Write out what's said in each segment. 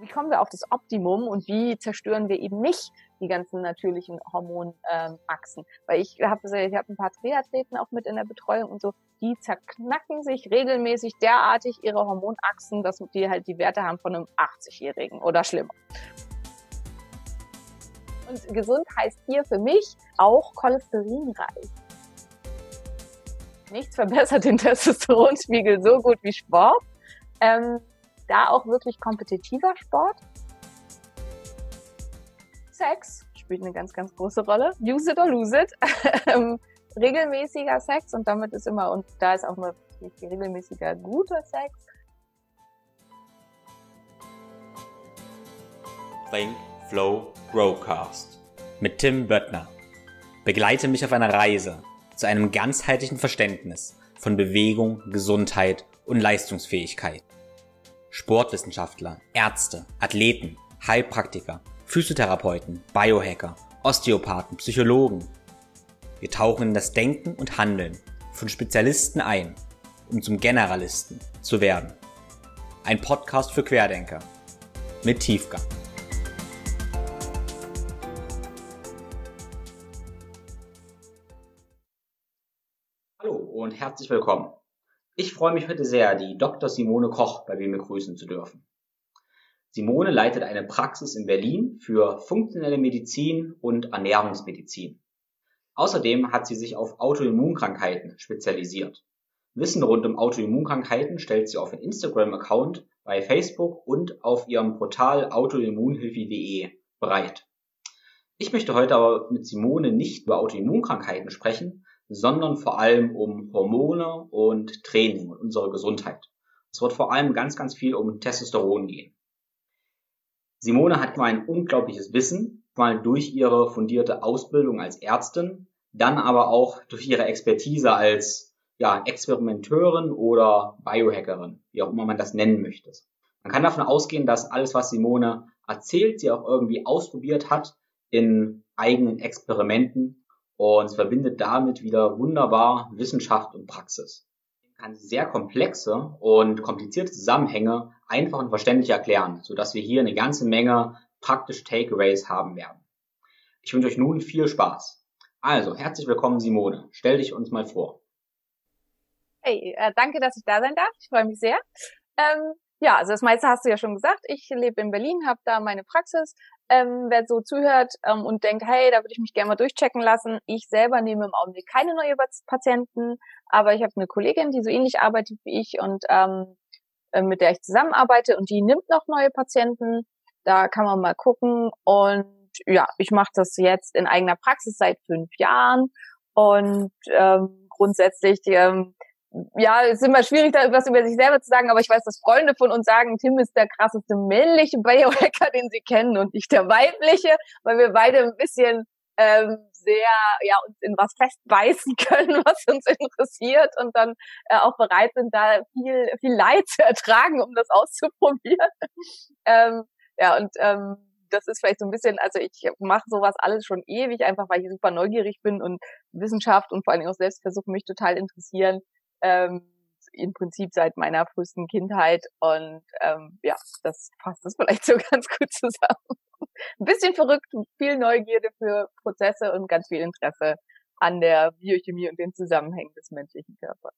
Wie kommen wir auf das Optimum und wie zerstören wir eben nicht die ganzen natürlichen Hormonachsen? Weil ich habe ein paar Triathleten auch mit in der Betreuung und so, die zerknacken sich regelmäßig derartig ihre Hormonachsen, dass die halt die Werte haben von einem 80-Jährigen oder schlimmer. Und gesund heißt hier für mich auch cholesterinreich. Nichts verbessert den Testosteronspiegel so gut wie Sport. Da auch wirklich kompetitiver Sport. Sex spielt eine ganz, ganz große Rolle. Use it or lose it. Regelmäßiger Sex und damit ist immer, und da ist auch mal regelmäßiger guter Sex. Think, Flow, Growcast mit Tim Böttner. Begleite mich auf einer Reise zu einem ganzheitlichen Verständnis von Bewegung, Gesundheit und Leistungsfähigkeit. Sportwissenschaftler, Ärzte, Athleten, Heilpraktiker, Physiotherapeuten, Biohacker, Osteopathen, Psychologen. Wir tauchen in das Denken und Handeln von Spezialisten ein, um zum Generalisten zu werden. Ein Podcast für Querdenker mit Tiefgang. Hallo und herzlich willkommen. Ich freue mich heute sehr, die Dr. Simone Koch bei mir begrüßen zu dürfen. Simone leitet eine Praxis in Berlin für funktionelle Medizin und Ernährungsmedizin. Außerdem hat sie sich auf Autoimmunkrankheiten spezialisiert. Wissen rund um Autoimmunkrankheiten stellt sie auf ihrem Instagram-Account, bei Facebook und auf ihrem Portal autoimmunhilfe.de bereit. Ich möchte heute aber mit Simone nicht über Autoimmunkrankheiten sprechen, sondern vor allem um Hormone und Training und unsere Gesundheit. Es wird vor allem ganz, ganz viel um Testosteron gehen. Simone hat mal ein unglaubliches Wissen, mal durch ihre fundierte Ausbildung als Ärztin, dann aber auch durch ihre Expertise als Experimenteurin oder Biohackerin, wie auch immer man das nennen möchte. Man kann davon ausgehen, dass alles, was Simone erzählt, sie auch irgendwie ausprobiert hat in eigenen Experimenten. Und es verbindet damit wieder wunderbar Wissenschaft und Praxis. Man kann sehr komplexe und komplizierte Zusammenhänge einfach und verständlich erklären, sodass wir hier eine ganze Menge praktische Takeaways haben werden. Ich wünsche euch nun viel Spaß. Also, herzlich willkommen Simone. Stell dich uns mal vor. Hey, danke, dass ich da sein darf. Ich freue mich sehr. Also das meiste hast du ja schon gesagt. Ich lebe in Berlin, habe da meine Praxis. Wer so zuhört und denkt, hey, da würde ich mich gerne mal durchchecken lassen. Ich selber nehme im Augenblick keine neuen Patienten, aber ich habe eine Kollegin, die so ähnlich arbeitet wie ich und mit der ich zusammenarbeite und die nimmt noch neue Patienten. Da kann man mal gucken und ja, ich mache das jetzt in eigener Praxis seit 5 Jahren und grundsätzlich es ist immer schwierig, da was über sich selber zu sagen, aber ich weiß, dass Freunde von uns sagen, Tim ist der krasseste männliche Biohacker, den sie kennen und nicht der weibliche, weil wir beide ein bisschen uns in was festbeißen können, was uns interessiert und dann auch bereit sind, da viel Leid zu ertragen, um das auszuprobieren. Das ist vielleicht so ein bisschen, also ich mache sowas alles schon ewig, einfach weil ich super neugierig bin und Wissenschaft und vor allem auch Selbstversuch mich total interessieren. Im Prinzip seit meiner frühesten Kindheit und das fasst es vielleicht so ganz gut zusammen. Ein bisschen verrückt, viel Neugierde für Prozesse und ganz viel Interesse an der Biochemie und den Zusammenhängen des menschlichen Körpers.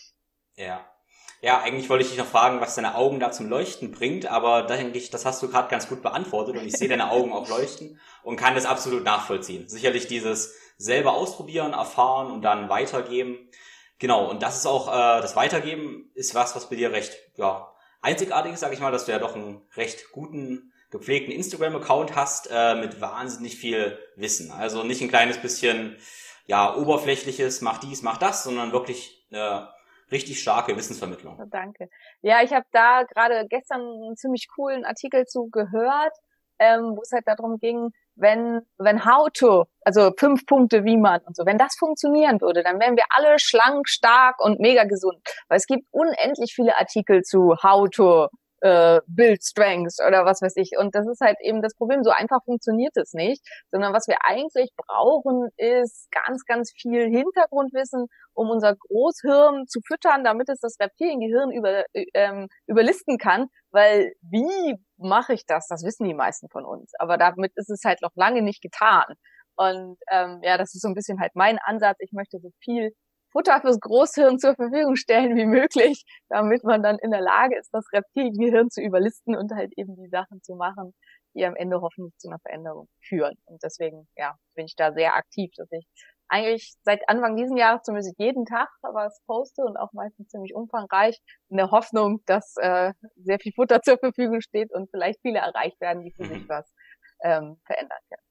Ja, eigentlich wollte ich dich noch fragen, was deine Augen da zum Leuchten bringt, aber da denke ich, das hast du gerade ganz gut beantwortet und ich sehe deine Augen auch leuchten und kann das absolut nachvollziehen. Sicherlich dieses selber ausprobieren, erfahren und dann weitergeben. Genau, und das ist auch, das Weitergeben ist was bei dir recht, einzigartig ist, sage ich mal, dass du ja doch einen recht guten, gepflegten Instagram-Account hast, mit wahnsinnig viel Wissen. Also nicht ein kleines bisschen, oberflächliches, mach dies, mach das, sondern wirklich richtig starke Wissensvermittlung. Oh, danke. Ja, ich habe da gerade gestern einen ziemlich coolen Artikel zu gehört, wo es halt darum ging, wenn how to, also 5 Punkte wie man und so, wenn das funktionieren würde, dann wären wir alle schlank, stark und mega gesund. Weil es gibt unendlich viele Artikel zu how to Build Strength oder was weiß ich. Und das ist halt eben das Problem. So einfach funktioniert es nicht, sondern was wir eigentlich brauchen, ist ganz, ganz viel Hintergrundwissen, um unser Großhirn zu füttern, damit es das Reptiliengehirn überlisten kann. Weil wie mache ich das? Das wissen die meisten von uns. Aber damit ist es halt noch lange nicht getan. Und ja, das ist so ein bisschen halt mein Ansatz. Ich möchte so viel Futter fürs Großhirn zur Verfügung stellen wie möglich, damit man dann in der Lage ist, das Reptiliengehirn zu überlisten und halt eben die Sachen zu machen, die am Ende hoffentlich zu einer Veränderung führen. Und deswegen, ja, bin ich da sehr aktiv, dass ich eigentlich seit Anfang diesen Jahres zumindest jeden Tag was poste und auch meistens ziemlich umfangreich, in der Hoffnung, dass sehr viel Futter zur Verfügung steht und vielleicht viele erreicht werden, die für sich was verändern können.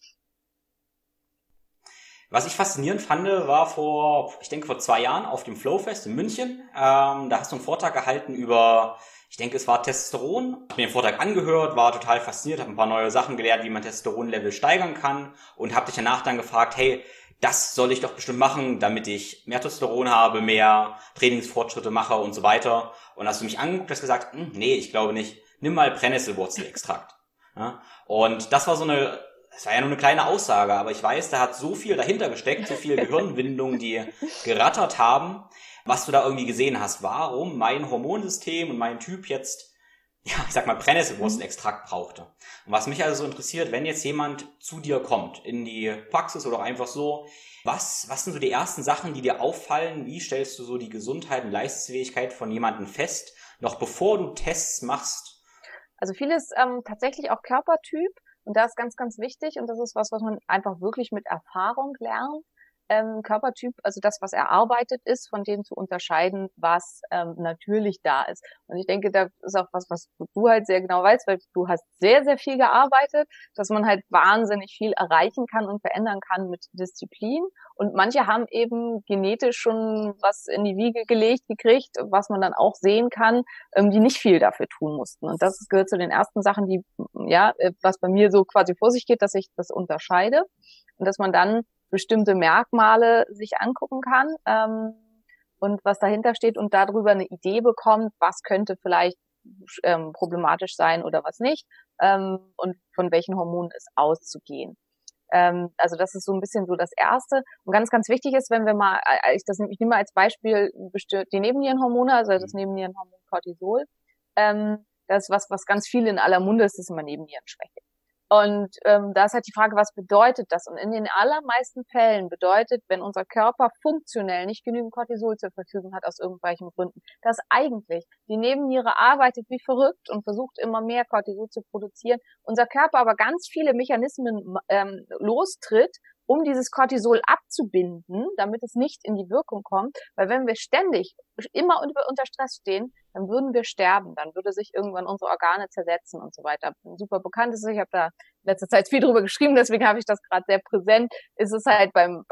Was ich faszinierend fand, war vor 2 Jahren auf dem Flowfest in München. Da hast du einen Vortrag gehalten über, ich denke, es war Testosteron. Ich habe mir den Vortrag angehört, war total fasziniert, habe ein paar neue Sachen gelernt, wie man Testosteronlevel steigern kann und habe dich danach dann gefragt, hey, das soll ich doch bestimmt machen, damit ich mehr Testosteron habe, mehr Trainingsfortschritte mache und so weiter. Und hast du mich angeguckt, hast gesagt, nee, ich glaube nicht. Nimm mal Brennnesselwurzelextrakt. Ja? Und das war ja nur eine kleine Aussage, aber ich weiß, da hat so viel dahinter gesteckt, so viele Gehirnwindungen, die gerattert haben, was du da irgendwie gesehen hast. Warum mein Hormonsystem und mein Typ jetzt, ja, ich sag mal, Brennnesselwurzelextrakt brauchte. Und was mich also so interessiert, wenn jetzt jemand zu dir kommt, in die Praxis oder auch einfach so, was sind so die ersten Sachen, die dir auffallen? Wie stellst du so die Gesundheit und Leistungsfähigkeit von jemandem fest, noch bevor du Tests machst? Also vieles tatsächlich auch Körpertyp. Und da ist ganz, ganz wichtig, und das ist was man einfach wirklich mit Erfahrung lernt, Körpertyp, also das, was erarbeitet ist, von dem zu unterscheiden, was natürlich da ist. Und ich denke, da ist auch was du halt sehr genau weißt, weil du hast sehr, sehr viel gearbeitet, dass man halt wahnsinnig viel erreichen kann und verändern kann mit Disziplin. Und manche haben eben genetisch schon was in die Wiege gelegt, gekriegt, was man dann auch sehen kann, die nicht viel dafür tun mussten. Und das gehört zu den ersten Sachen, die, ja, was bei mir so quasi vor sich geht, dass ich das unterscheide und dass man dann bestimmte Merkmale sich angucken kann und was dahinter steht und darüber eine Idee bekommt, was könnte vielleicht problematisch sein oder was nicht und von welchen Hormonen es auszugehen. Also das ist so ein bisschen so das Erste. Und ganz, ganz wichtig ist, wenn wir mal, ich nehme mal als Beispiel die Nebennierenhormone, also das Nebennierenhormon Cortisol. Das ist was ganz viel in aller Munde ist, ist immer Nebennierenschwäche. Und da ist halt die Frage, was bedeutet das? Und in den allermeisten Fällen bedeutet, wenn unser Körper funktionell nicht genügend Cortisol zur Verfügung hat aus irgendwelchen Gründen, dass eigentlich die Nebenniere arbeitet wie verrückt und versucht immer mehr Cortisol zu produzieren, unser Körper aber ganz viele Mechanismen lostritt, um dieses Cortisol abzubinden, damit es nicht in die Wirkung kommt. Weil wenn wir ständig immer unter Stress stehen, dann würden wir sterben. Dann würde sich irgendwann unsere Organe zersetzen und so weiter. Super bekannt ist, ich habe da in letzter Zeit viel drüber geschrieben, deswegen habe ich das gerade sehr präsent. Ist es halt beim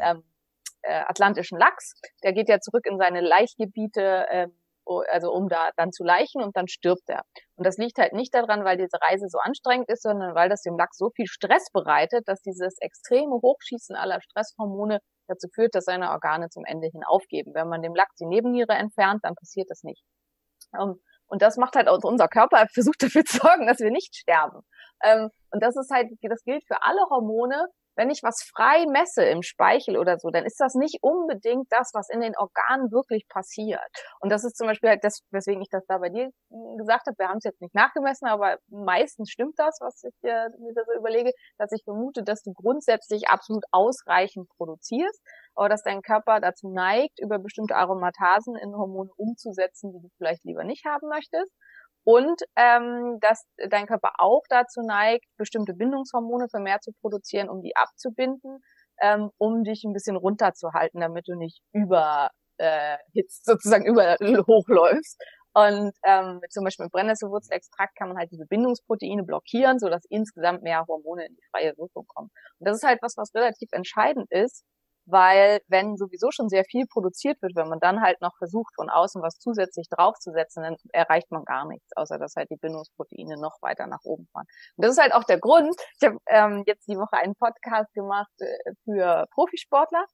atlantischen Lachs. Der geht ja zurück in seine Laichgebiete, also um da dann zu laichen und dann stirbt er. Und das liegt halt nicht daran, weil diese Reise so anstrengend ist, sondern weil das dem Lachs so viel Stress bereitet, dass dieses extreme Hochschießen aller Stresshormone dazu führt, dass seine Organe zum Ende hin aufgeben. Wenn man dem Lachs die Nebenniere entfernt, dann passiert das nicht. Und das macht halt auch unser Körper, versucht dafür zu sorgen, dass wir nicht sterben. Und das ist halt, das gilt für alle Hormone. Wenn ich was frei messe im Speichel oder so, dann ist das nicht unbedingt das, was in den Organen wirklich passiert. Und das ist zum Beispiel halt das, weswegen ich das da bei dir gesagt habe. Wir haben es jetzt nicht nachgemessen, aber meistens stimmt das, was ich mir da so überlege, dass ich vermute, dass du grundsätzlich absolut ausreichend produzierst, aber dass dein Körper dazu neigt, über bestimmte Aromatasen in Hormone umzusetzen, die du vielleicht lieber nicht haben möchtest. Und dass dein Körper auch dazu neigt, bestimmte Bindungshormone vermehrt zu produzieren, um die abzubinden, um dich ein bisschen runterzuhalten, damit du nicht überhitzt, sozusagen über hochläufst. Und zum Beispiel mit Brennnesselwurzelextrakt kann man halt diese Bindungsproteine blockieren, sodass insgesamt mehr Hormone in die freie Wirkung kommen. Und das ist halt was relativ entscheidend ist, weil wenn sowieso schon sehr viel produziert wird, wenn man dann halt noch versucht, von außen was zusätzlich draufzusetzen, dann erreicht man gar nichts, außer dass halt die Bindungsproteine noch weiter nach oben fahren. Und das ist halt auch der Grund, ich habe jetzt die Woche einen Podcast gemacht für Profisportler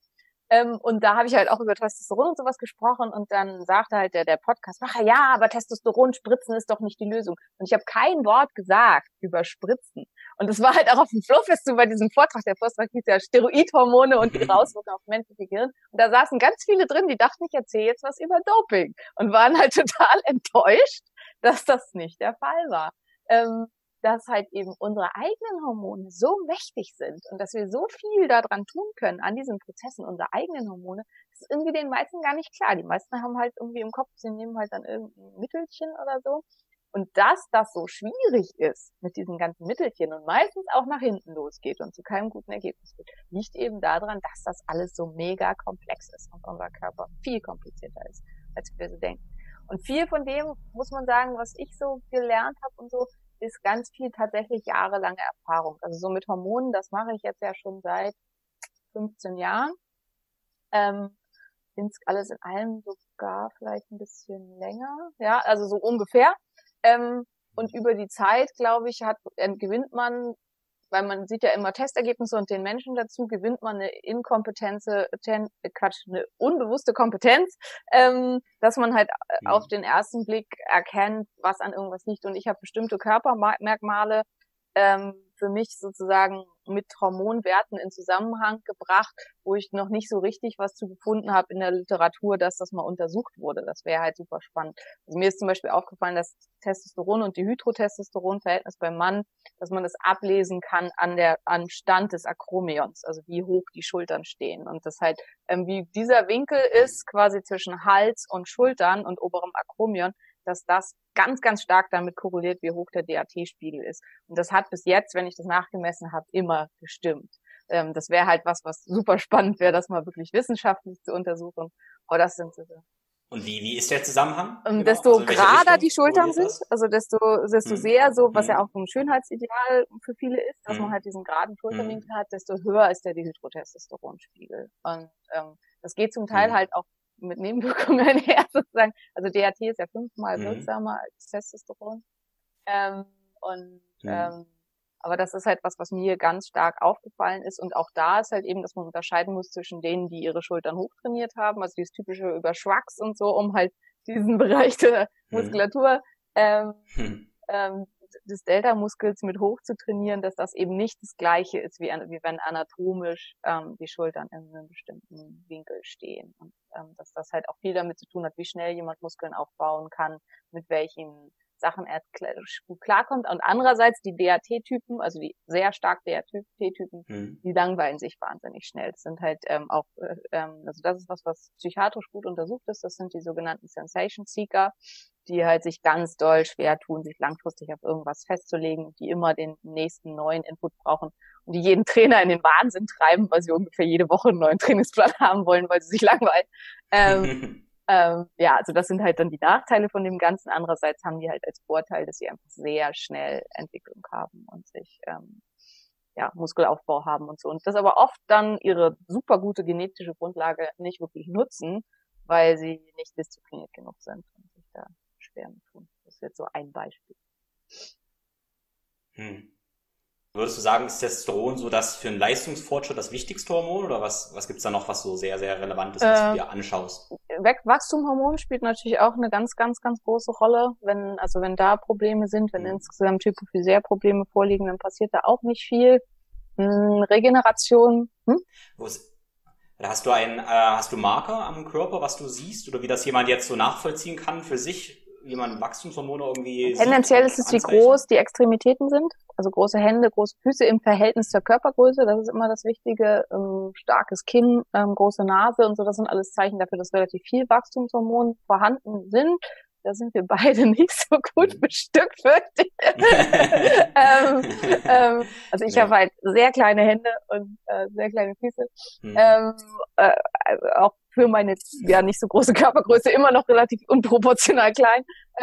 Und da habe ich halt auch über Testosteron und sowas gesprochen und dann sagte halt der Podcastmacher, ja, aber Testosteron spritzen ist doch nicht die Lösung. Und ich habe kein Wort gesagt über Spritzen. Und es war halt auch auf dem Flowfestival bei diesem Vortrag. Der Vortrag hieß ja Steroidhormone und ihre Auswirkungen auf menschliche Gehirn. Und da saßen ganz viele drin, die dachten, ich erzähle jetzt was über Doping. Und waren halt total enttäuscht, dass das nicht der Fall war. Dass halt eben unsere eigenen Hormone so mächtig sind und dass wir so viel daran tun können, an diesen Prozessen unserer eigenen Hormone, das ist irgendwie den meisten gar nicht klar. Die meisten haben halt irgendwie im Kopf, sie nehmen halt dann irgendein Mittelchen oder so. Und dass das so schwierig ist mit diesen ganzen Mittelchen und meistens auch nach hinten losgeht und zu keinem guten Ergebnis führt, liegt eben daran, dass das alles so mega komplex ist und unser Körper viel komplizierter ist, als wir so denken. Und viel von dem, muss man sagen, was ich so gelernt habe und so, ist ganz viel tatsächlich jahrelange Erfahrung. Also so mit Hormonen, das mache ich jetzt ja schon seit 15 Jahren. Alles in allem sogar vielleicht ein bisschen länger. Ja, also so ungefähr. Und über die Zeit, glaube ich, gewinnt man, weil man sieht ja immer Testergebnisse und den Menschen dazu, gewinnt man eine eine unbewusste Kompetenz, dass man halt auf den ersten Blick erkennt, was an irgendwas liegt. Und ich habe bestimmte Körpermerkmale für mich sozusagen mit Hormonwerten in Zusammenhang gebracht, wo ich noch nicht so richtig was zu gefunden habe in der Literatur, dass das mal untersucht wurde. Das wäre halt super spannend. Also mir ist zum Beispiel aufgefallen, dass Testosteron und Dihydrotestosteron-Verhältnis beim Mann, dass man das ablesen kann an Stand des Akromions, also wie hoch die Schultern stehen. Und das halt, wie dieser Winkel ist quasi zwischen Hals und Schultern und oberem Akromion, dass das ganz, ganz stark damit korreliert, wie hoch der DHT-Spiegel ist. Und das hat bis jetzt, wenn ich das nachgemessen habe, immer gestimmt. Das wäre halt was super spannend wäre, das mal wirklich wissenschaftlich zu untersuchen. Aber das sind so. Und wie ist der Zusammenhang? Genau. Desto gerader die Schultern sind, also desto sehr so, was ja auch so ein Schönheitsideal für viele ist, dass man halt diesen geraden Schulterwinkel hat, desto höher ist der Dihydrotestosteronspiegel. Und das geht zum Teil halt auch mit Nebenwirkungen einher sozusagen. Also DHT ist ja 5-mal wirksamer als Testosteron. Aber das ist halt was mir ganz stark aufgefallen ist. Und auch da ist halt eben, dass man unterscheiden muss zwischen denen, die ihre Schultern hochtrainiert haben, also dieses typische über Shrugs und so, um halt diesen Bereich der Muskulatur des Delta-Muskels mit hoch zu trainieren, dass das eben nicht das Gleiche ist, wie wenn anatomisch die Schultern in einem bestimmten Winkel stehen. Und dass das halt auch viel damit zu tun hat, wie schnell jemand Muskeln aufbauen kann, mit welchen Sachen er gut klarkommt. Und andererseits die DHT-Typen, also die sehr stark DHT-Typen, die langweilen sich wahnsinnig schnell. Das sind halt also das ist was psychiatrisch gut untersucht ist. Das sind die sogenannten Sensation Seeker, die halt sich ganz doll schwer tun, sich langfristig auf irgendwas festzulegen, die immer den nächsten neuen Input brauchen und die jeden Trainer in den Wahnsinn treiben, weil sie ungefähr jede Woche einen neuen Trainingsplan haben wollen, weil sie sich langweilen. Also das sind halt dann die Nachteile von dem Ganzen. Andererseits haben die halt als Vorteil, dass sie einfach sehr schnell Entwicklung haben und sich Muskelaufbau haben und so. Und das aber oft dann ihre super gute genetische Grundlage nicht wirklich nutzen, weil sie nicht diszipliniert genug sind und sich da schwer mit tun. Das ist jetzt so ein Beispiel. Würdest du sagen, ist Testosteron so das für einen Leistungsfortschritt das wichtigste Hormon oder was gibt's da noch, was so sehr, sehr relevant ist, was du dir anschaust? Wachstumshormon spielt natürlich auch eine ganz, ganz, ganz große Rolle. Wenn da Probleme sind, wenn insgesamt Hypophysärprobleme vorliegen, dann passiert da auch nicht viel. Regeneration. Hast du Marker am Körper, was du siehst oder wie das jemand jetzt so nachvollziehen kann für sich, wie man Wachstumshormone irgendwie tendenziell ist es, wie groß die Extremitäten sind. Also große Hände, große Füße im Verhältnis zur Körpergröße. Das ist immer das Wichtige. Starkes Kinn, große Nase und so. Das sind alles Zeichen dafür, dass relativ viel Wachstumshormone vorhanden sind. Da sind wir beide nicht so gut bestückt, fürchte ich. Also ich habe halt sehr kleine Hände und sehr kleine Füße. Auch für meine nicht so große Körpergröße immer noch relativ unproportional klein.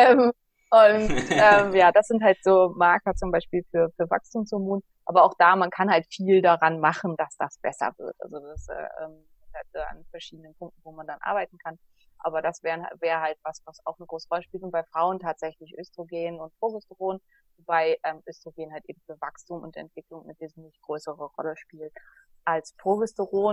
Das sind halt so Marker zum Beispiel für Wachstumshormone. Aber auch da, man kann halt viel daran machen, dass das besser wird. Also das halt an verschiedenen Punkten, wo man dann arbeiten kann. Aber das wäre halt was auch eine große Rolle spielt. Und bei Frauen tatsächlich Östrogen und Progesteron, wobei Östrogen halt eben für Wachstum und Entwicklung eine wesentlich größere Rolle spielt als Progesteron.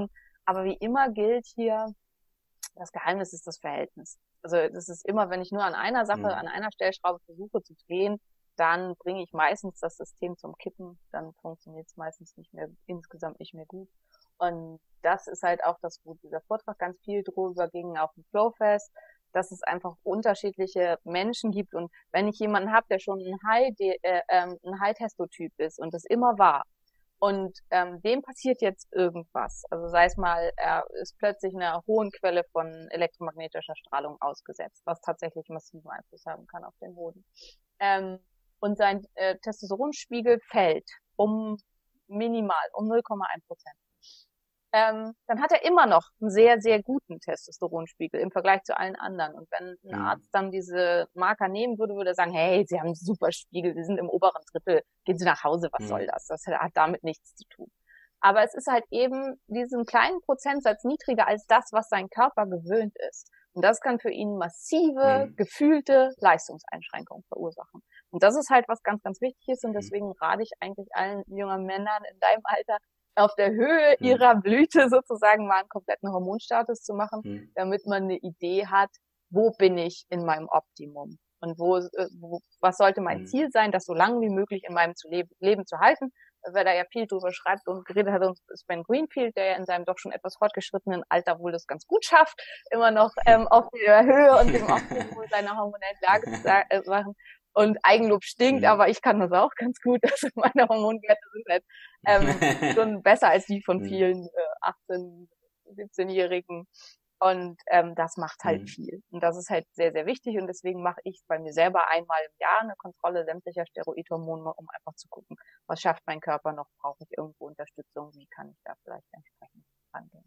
Aber wie immer gilt hier, das Geheimnis ist das Verhältnis. Also das ist immer, wenn ich nur an einer Sache, an einer Stellschraube versuche zu drehen, dann bringe ich meistens das System zum Kippen, dann funktioniert es meistens nicht mehr, insgesamt nicht mehr gut. Und das ist halt auch das, wo dieser Vortrag ganz viel drüber ging, auf dem Flowfest, dass es einfach unterschiedliche Menschen gibt. Und wenn ich jemanden habe, der schon ein High-Testotyp ist und das immer war, und dem passiert jetzt irgendwas, also sei es mal, er ist plötzlich einer hohen Quelle von elektromagnetischer Strahlung ausgesetzt, was tatsächlich massiven Einfluss haben kann auf den Hoden. Und sein Testosteronspiegel fällt um 0,1%. Dann hat er immer noch einen sehr, sehr guten Testosteronspiegel im Vergleich zu allen anderen. Und wenn ein Arzt dann diese Marker nehmen würde, würde er sagen, hey, Sie haben einen super Spiegel, Sie sind im oberen Drittel, gehen Sie nach Hause, was soll das? Das hat damit nichts zu tun. Aber es ist halt eben diesen kleinen Prozentsatz niedriger als das, was sein Körper gewöhnt ist. Und das kann für ihn massive, gefühlte Leistungseinschränkungen verursachen. Und das ist halt, was ganz, ganz wichtig ist. Und deswegen rate ich eigentlich allen jungen Männern in deinem Alter, auf der Höhe ihrer Blüte sozusagen mal einen kompletten Hormonstatus zu machen, damit man eine Idee hat, wo bin ich in meinem Optimum und was sollte mein Ziel sein, das so lange wie möglich in meinem Leben zu halten. Wer da ja viel drüber schreibt und geredet hat, ist Ben Greenfield, der ja in seinem doch schon etwas fortgeschrittenen Alter wohl das ganz gut schafft, immer noch auf der Höhe und dem Optimum seiner hormonellen Lage zu machen. Und Eigenlob stinkt, aber ich kann das auch ganz gut. Also meine Hormonwerte sind halt schon besser als die von vielen 18-, 17-Jährigen. Und das macht halt viel. Und das ist halt sehr, sehr wichtig. Und deswegen mache ich bei mir selber einmal im Jahr eine Kontrolle sämtlicher Steroidhormone, um einfach zu gucken, was schafft mein Körper noch, brauche ich irgendwo Unterstützung, wie kann ich da vielleicht entsprechend rangehen.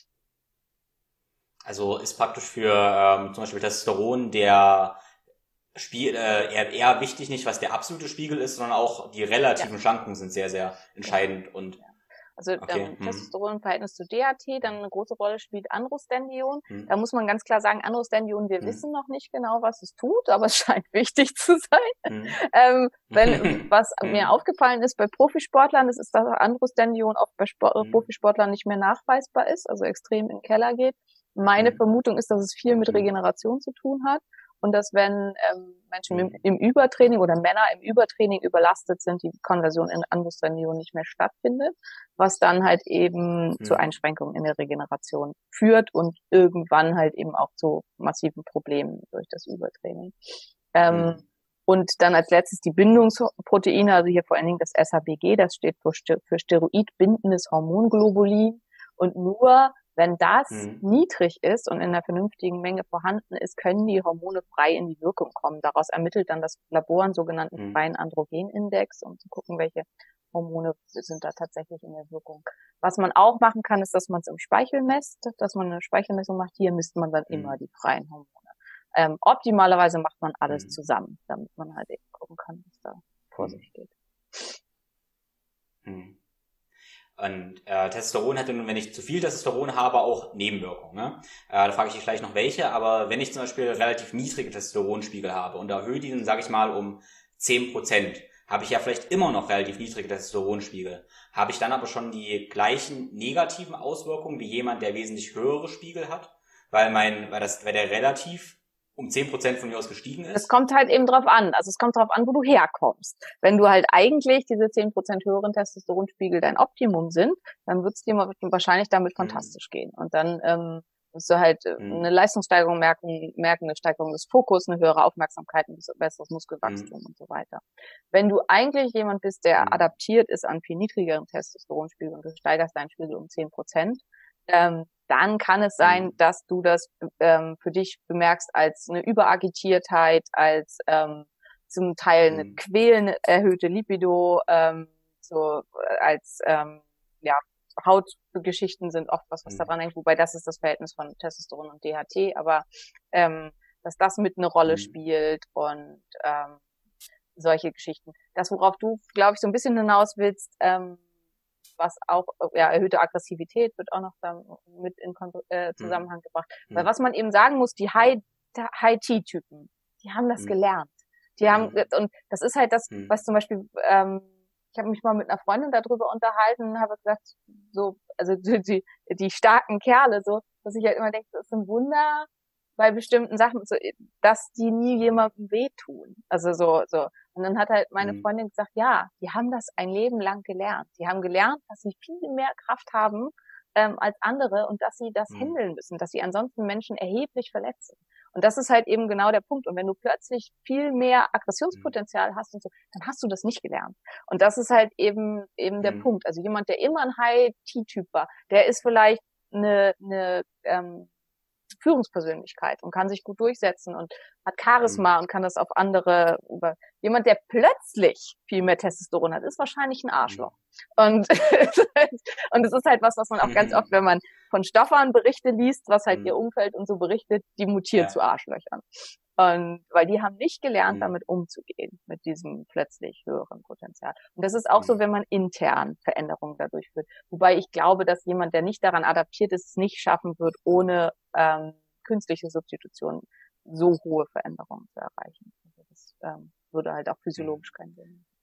Also ist praktisch für zum Beispiel Testosteron der eher wichtig nicht, was der absolute Spiegel ist, sondern auch die relativen Schwankungen sind sehr, sehr entscheidend. Und also Testosteron im Verhältnis zu DHT, dann eine große Rolle spielt Androstendion. Da muss man ganz klar sagen, Androstendion, wir wissen noch nicht genau, was es tut, aber es scheint wichtig zu sein. Was mir aufgefallen ist bei Profisportlern, ist, dass Androstendion auch bei Profisportlern nicht mehr nachweisbar ist, also extrem in den Keller geht. Meine Vermutung ist, dass es viel mit Regeneration zu tun hat. Und dass wenn Menschen im Übertraining oder Männer im Übertraining überlastet sind, die Konversion in Androstendion nicht mehr stattfindet, was dann halt eben zu Einschränkungen in der Regeneration führt und irgendwann halt eben auch zu massiven Problemen durch das Übertraining. Und dann als letztes die Bindungsproteine, also hier vor allen Dingen das SHBG, das steht für steroidbindendes Hormonglobulin. Und nur wenn das niedrig ist und in einer vernünftigen Menge vorhanden ist, können die Hormone frei in die Wirkung kommen. Daraus ermittelt dann das Labor einen sogenannten freien Androgenindex, um zu gucken, welche Hormone sind da tatsächlich in der Wirkung. Was man auch machen kann, ist, dass man es im Speichel misst, dass man eine Speichelmessung macht. Hier misst man dann immer die freien Hormone. Optimalerweise macht man alles zusammen, damit man halt eben gucken kann, was da vor sich geht. Und Testosteron hat nun, wenn ich zu viel Testosteron habe, auch Nebenwirkungen. Ne? Da frage ich dich gleich noch welche, aber wenn ich zum Beispiel relativ niedrige Testosteronspiegel habe und erhöhe diesen, sage ich mal, um 10%, habe ich ja vielleicht immer noch relativ niedrige Testosteronspiegel. Habe ich dann aber schon die gleichen negativen Auswirkungen wie jemand, der wesentlich höhere Spiegel hat, weil der relativ um 10% von mir aus gestiegen ist? Es kommt halt eben drauf an. Also es kommt drauf an, wo du herkommst. Wenn du halt eigentlich diese 10% höheren Testosteronspiegel dein Optimum sind, dann wird es dir wahrscheinlich damit fantastisch gehen. Und dann wirst du halt eine Leistungssteigerung merken, eine Steigerung des Fokus, eine höhere Aufmerksamkeit, ein besseres Muskelwachstum und so weiter. Wenn du eigentlich jemand bist, der adaptiert ist an viel niedrigeren Testosteronspiegel und du steigerst deinen Spiegel um 10%, dann kann es sein, dass du das für dich bemerkst als eine Überagitiertheit, als zum Teil eine quälende, erhöhte Libido, Hautgeschichten sind oft was da dran hängt, wobei das ist das Verhältnis von Testosteron und DHT, aber dass das mit eine Rolle spielt und solche Geschichten. Das, worauf du, glaube ich, so ein bisschen hinaus willst, was auch, erhöhte Aggressivität wird auch noch da mit in Zusammenhang gebracht. Weil was man eben sagen muss, die High-T-Typen, die haben das gelernt. Die haben, und das ist halt das, was zum Beispiel, ich habe mich mal mit einer Freundin darüber unterhalten und habe gesagt, so, also die starken Kerle, so, dass ich halt immer denke, das ist ein Wunder bei bestimmten Sachen, so, dass die nie jemandem wehtun. Also so. Und dann hat halt meine Freundin gesagt, ja, die haben das ein Leben lang gelernt. Die haben gelernt, dass sie viel mehr Kraft haben als andere und dass sie das handeln müssen, dass sie ansonsten Menschen erheblich verletzen. Und das ist halt eben genau der Punkt. Und wenn du plötzlich viel mehr Aggressionspotenzial hast und so, dann hast du das nicht gelernt. Und das ist halt eben der Punkt. Also jemand, der immer ein High-T-Typ war, der ist vielleicht eine Führungspersönlichkeit und kann sich gut durchsetzen und hat Charisma und kann das auf andere über. Jemand, der plötzlich viel mehr Testosteron hat, ist wahrscheinlich ein Arschloch. Und und es ist halt was man auch ganz oft, wenn man von Stoffern Berichte liest, was halt ihr Umfeld und so berichtet, die mutieren zu Arschlöchern. Und weil die haben nicht gelernt, damit umzugehen, mit diesem plötzlich höheren Potenzial. Und das ist auch so, wenn man intern Veränderungen dadurch führt. Wobei ich glaube, dass jemand, der nicht daran adaptiert ist, es nicht schaffen wird, ohne künstliche Substitution so hohe Veränderungen zu erreichen. Also das würde halt auch physiologisch keinen Sinn machen.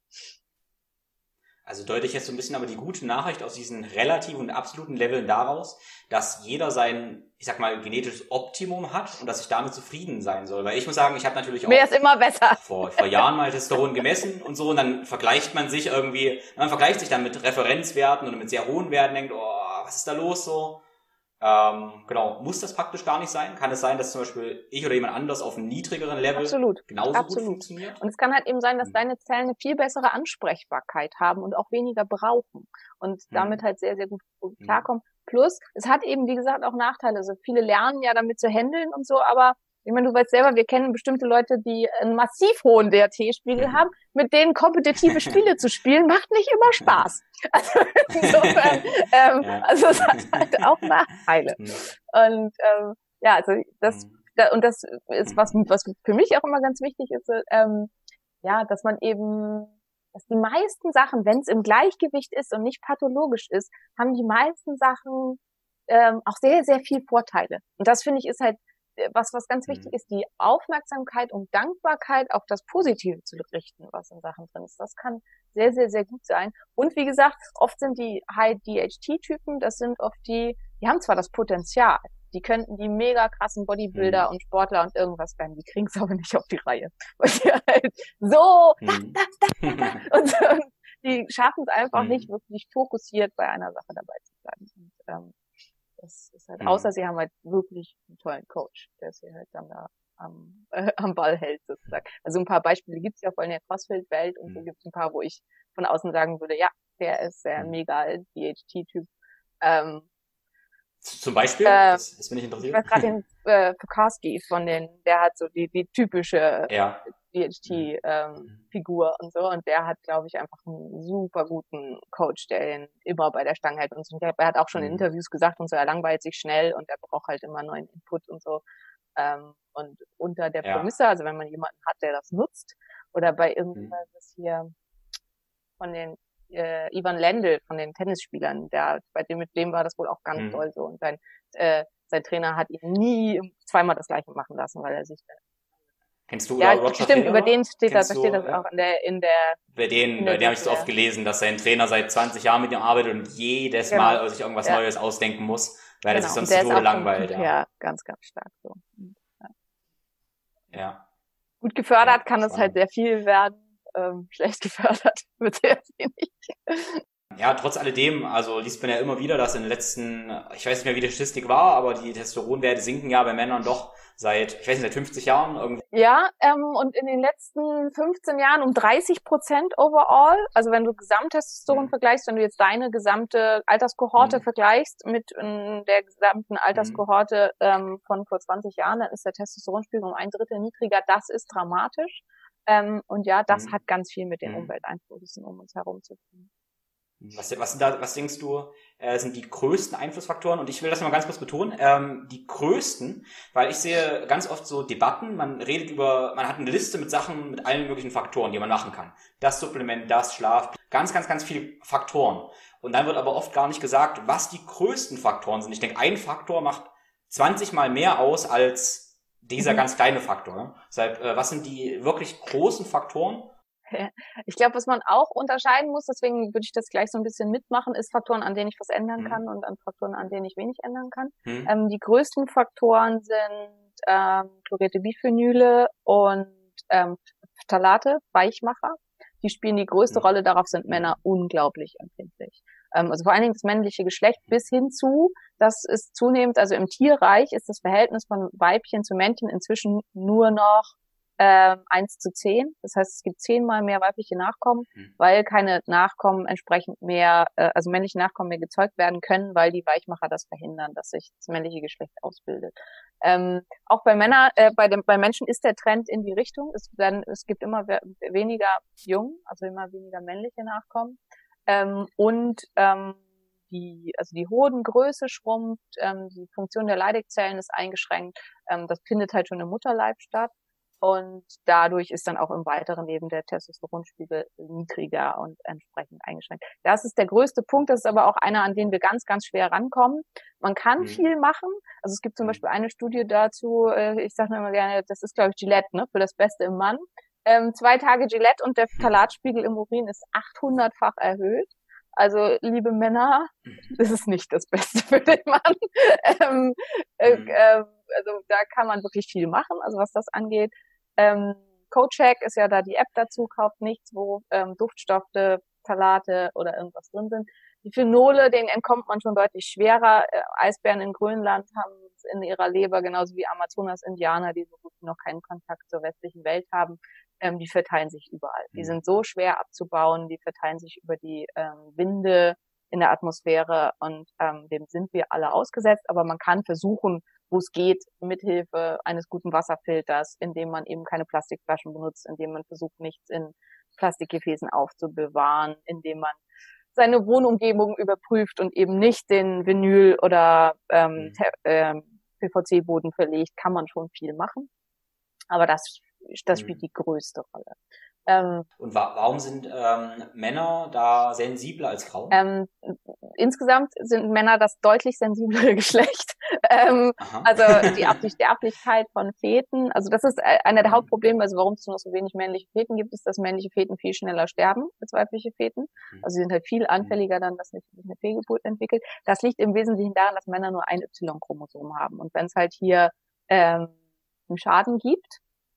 Also deute ich jetzt so ein bisschen aber die gute Nachricht aus diesen relativen und absoluten Leveln daraus, dass jeder sein, ich sag mal, genetisches Optimum hat und dass ich damit zufrieden sein soll. Weil ich muss sagen, ich habe natürlich auch mehr ist immer besser. Vor Jahren mal Testosteron gemessen und so und dann vergleicht man sich irgendwie, man vergleicht sich dann mit Referenzwerten oder mit sehr hohen Werten, denkt, oh, was ist da los so? Genau, muss das praktisch gar nicht sein? Kann es sein, dass zum Beispiel ich oder jemand anders auf einem niedrigeren Level genauso gut funktioniert? Und es kann halt eben sein, dass deine Zellen eine viel bessere Ansprechbarkeit haben und auch weniger brauchen und damit halt sehr, sehr gut klarkommen. Plus, es hat eben, wie gesagt, auch Nachteile. Also viele lernen ja damit zu handeln und so, aber ich meine, du weißt selber, wir kennen bestimmte Leute, die einen massiv hohen DHT-Spiegel haben. Mit denen kompetitive Spiele zu spielen, macht nicht immer Spaß. Also insofern, also es hat halt auch Nachteile. Und ja, also das ist was für mich auch immer ganz wichtig ist, ja, dass man eben, dass die meisten Sachen, wenn es im Gleichgewicht ist und nicht pathologisch ist, haben die meisten Sachen auch sehr, sehr viel Vorteile. Und das finde ich ist halt was ganz wichtig ist, die Aufmerksamkeit und Dankbarkeit auf das Positive zu richten, was in Sachen drin ist. Das kann sehr, sehr, sehr gut sein. Und wie gesagt, oft sind die High-DHT-Typen, das sind oft die haben zwar das Potenzial, die könnten die mega krassen Bodybuilder und Sportler und irgendwas werden, die kriegen es aber nicht auf die Reihe. Weil die halt so, und so, die schaffen es einfach nicht, wirklich fokussiert bei einer Sache dabei zu bleiben. Und, das ist halt, außer sie haben halt wirklich einen tollen Coach, der sie halt dann da am Ball hält, sozusagen. Also ein paar Beispiele gibt's ja voll in der CrossFit-Welt und so gibt's ein paar, wo ich von außen sagen würde, ja, der ist der mega DHT-Typ. Zum Beispiel? Das bin ich interessiert. Ich weiß gerade den Pekarski der hat so die typische DHT-Figur und so, und der hat, glaube ich, einfach einen super guten Coach, der ihn immer bei der Stange hält und so. Er hat auch schon in Interviews gesagt und so, er langweilt sich schnell und er braucht halt immer neuen Input und so. Und unter der Prämisse, also wenn man jemanden hat, der das nutzt, oder bei irgendwas hier von den Ivan Lendl von den Tennisspielern, mit dem war das wohl auch ganz toll so, und sein Trainer hat ihn nie zweimal das Gleiche machen lassen, weil er sich Kennst du Roger stimmt, Federer? Über den steht das auch in der Bei dem habe ich das oft gelesen, dass sein Trainer seit 20 Jahren mit ihm arbeitet und jedes Mal sich irgendwas Neues ausdenken muss, weil er sich sonst zu Tode langweilt. Ja, ganz, ganz stark so. Ja. Gut gefördert kann es halt sehr viel werden. Schlecht gefördert wird sehr wenig. Ja, trotz alledem, also liest man ja immer wieder, dass in den letzten, ich weiß nicht mehr, wie die Statistik war, aber die Testosteronwerte sinken ja bei Männern doch seit 50 Jahren irgendwie. Ja, und in den letzten 15 Jahren um 30% overall. Also wenn du Gesamttestosteron vergleichst, wenn du jetzt deine gesamte Alterskohorte vergleichst mit der gesamten Alterskohorte von vor 20 Jahren, dann ist der Testosteronspiegel um 1/3 niedriger. Das ist dramatisch. Und ja, das hat ganz viel mit den Umwelteinflüssen um uns herum zu tun. Was denkst du, sind die größten Einflussfaktoren? Und ich will das mal ganz kurz betonen, die größten, weil ich sehe ganz oft so Debatten, man hat eine Liste mit Sachen, mit allen möglichen Faktoren, die man machen kann. Das Supplement, das Schlaf, ganz, ganz, ganz viele Faktoren. Und dann wird aber oft gar nicht gesagt, was die größten Faktoren sind. Ich denke, ein Faktor macht 20 Mal mehr aus als dieser ganz kleine Faktor. Ne? Deshalb, was sind die wirklich großen Faktoren? Ich glaube, was man auch unterscheiden muss, deswegen würde ich das gleich so ein bisschen mitmachen, ist Faktoren, an denen ich was ändern kann und an Faktoren, an denen ich wenig ändern kann. Die größten Faktoren sind chlorierte Biphenyle und Phthalate, Weichmacher. Die spielen die größte Rolle, darauf sind Männer unglaublich empfindlich. Also vor allen Dingen das männliche Geschlecht bis hin zu, das ist zunehmend, also im Tierreich ist das Verhältnis von Weibchen zu Männchen inzwischen nur noch 1:10. Das heißt, es gibt 10-mal mehr weibliche Nachkommen, weil keine Nachkommen entsprechend mehr, also männliche Nachkommen mehr gezeugt werden können, weil die Weichmacher das verhindern, dass sich das männliche Geschlecht ausbildet. Auch bei bei Menschen ist der Trend in die Richtung. Es gibt immer weniger Jungen, also immer weniger männliche Nachkommen. Die Hodengröße schrumpft, die Funktion der Leitezellen ist eingeschränkt. Das findet halt schon im Mutterleib statt. Und dadurch ist dann auch im weiteren Leben der Testosteronspiegel niedriger und entsprechend eingeschränkt. Das ist der größte Punkt. Das ist aber auch einer, an den wir ganz, ganz schwer rankommen. Man kann viel machen. Also es gibt zum Beispiel eine Studie dazu, ich sage immer gerne, das ist, glaube ich, Gillette, ne, für das Beste im Mann. 2 Tage Gillette und der Phthalatspiegel im Urin ist 800-fach erhöht. Also, liebe Männer, das ist nicht das Beste für den Mann. Also, da kann man wirklich viel machen, also was das angeht. CoCheck ist ja da die App dazu, kauft nichts, wo Duftstoffe, Phthalate oder irgendwas drin sind. Die Phenole, denen entkommt man schon deutlich schwerer. Eisbären in Grönland haben es in ihrer Leber, genauso wie Amazonas-Indianer, die so gut wie noch keinen Kontakt zur westlichen Welt haben. Die verteilen sich überall. Die sind so schwer abzubauen, die verteilen sich über die Winde in der Atmosphäre und dem sind wir alle ausgesetzt. Aber man kann versuchen, wo es geht, mithilfe eines guten Wasserfilters, indem man eben keine Plastikflaschen benutzt, indem man versucht, nichts in Plastikgefäßen aufzubewahren, indem man seine Wohnumgebung überprüft und eben nicht den Vinyl- oder PVC-Boden verlegt, kann man schon viel machen. Aber das spielt die größte Rolle. Und warum sind Männer da sensibler als Frauen? Insgesamt sind Männer das deutlich sensiblere Geschlecht. Also die Sterblichkeit von Feten, also das ist einer der Hauptprobleme, also warum es noch so wenig männliche Feten gibt, ist, dass männliche Feten viel schneller sterben als weibliche Feten. Also sie sind halt viel anfälliger dann, dass sich eine Fehlgeburt entwickelt. Das liegt im Wesentlichen daran, dass Männer nur ein Y-Chromosom haben. Und wenn es halt hier einen Schaden gibt,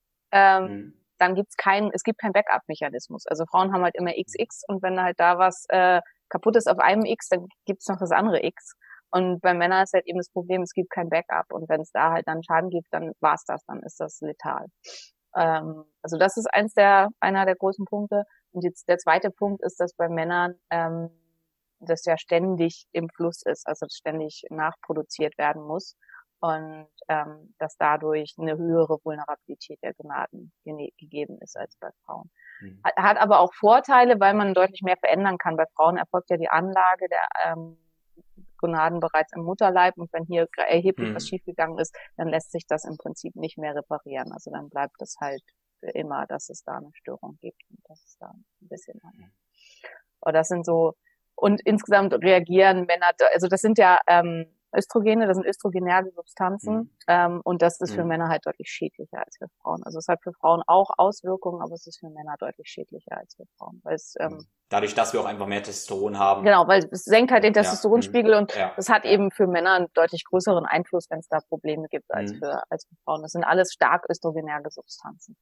dann es gibt keinen Backup-Mechanismus. Also Frauen haben halt immer XX und wenn halt da was kaputt ist auf einem X, dann gibt's noch das andere X. Und bei Männern ist halt eben das Problem, es gibt kein Backup. Und wenn es da halt dann Schaden gibt, dann war's das, dann ist das letal. Also das ist einer der großen Punkte. Und jetzt der zweite Punkt ist, dass bei Männern das ja ständig im Fluss ist, also ständig nachproduziert werden muss. Und dass dadurch eine höhere Vulnerabilität der Gonaden gegeben ist als bei Frauen. Hat aber auch Vorteile, weil man deutlich mehr verändern kann. Bei Frauen erfolgt ja die Anlage der Gonaden bereits im Mutterleib und wenn hier erheblich was schiefgegangen ist, dann lässt sich das im Prinzip nicht mehr reparieren. Also dann bleibt es halt für immer, dass es da eine Störung gibt und dass es da ein bisschen aber das sind so, und insgesamt reagieren Männer, also das sind ja Östrogene, das sind östrogenäre Substanzen und das ist für Männer halt deutlich schädlicher als für Frauen. Also es hat für Frauen auch Auswirkungen, aber es ist für Männer deutlich schädlicher als für Frauen. Weil es, dadurch, dass wir auch einfach mehr Testosteron haben. Genau, weil es senkt halt den Testosteronspiegel und das hat eben für Männer einen deutlich größeren Einfluss, wenn es da Probleme gibt als für Frauen. Das sind alles stark östrogenäre Substanzen.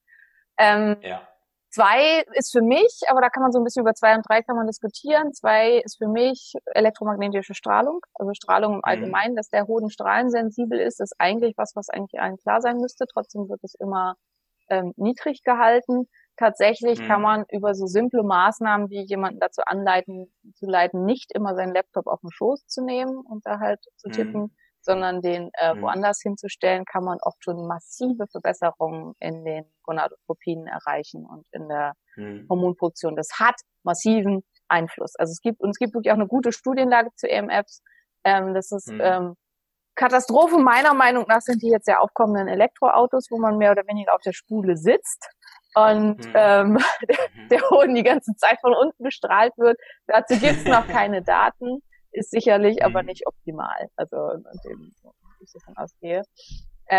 2 ist für mich, aber da kann man so ein bisschen über 2 und 3 kann man diskutieren. 2 ist für mich elektromagnetische Strahlung, also Strahlung im Allgemeinen, dass der Hoden strahlensensibel ist eigentlich was eigentlich allen klar sein müsste. Trotzdem wird es immer niedrig gehalten. Tatsächlich kann man über so simple Maßnahmen wie jemanden dazu zu leiten, nicht immer seinen Laptop auf den Schoß zu nehmen und da halt zu tippen, sondern den woanders hinzustellen, kann man oft schon massive Verbesserungen in den Gonadotropinen erreichen und in der Hormonproduktion. Das hat massiven Einfluss. Also es gibt wirklich auch eine gute Studienlage zu EMFs. Das ist Katastrophe meiner Meinung nach sind die jetzt sehr aufkommenden Elektroautos, wo man mehr oder weniger auf der Spule sitzt und der Hoden die ganze Zeit von unten bestrahlt wird. Dazu gibt's noch keine Daten. Ist sicherlich aber nicht optimal, also dem ich davon ausgehe.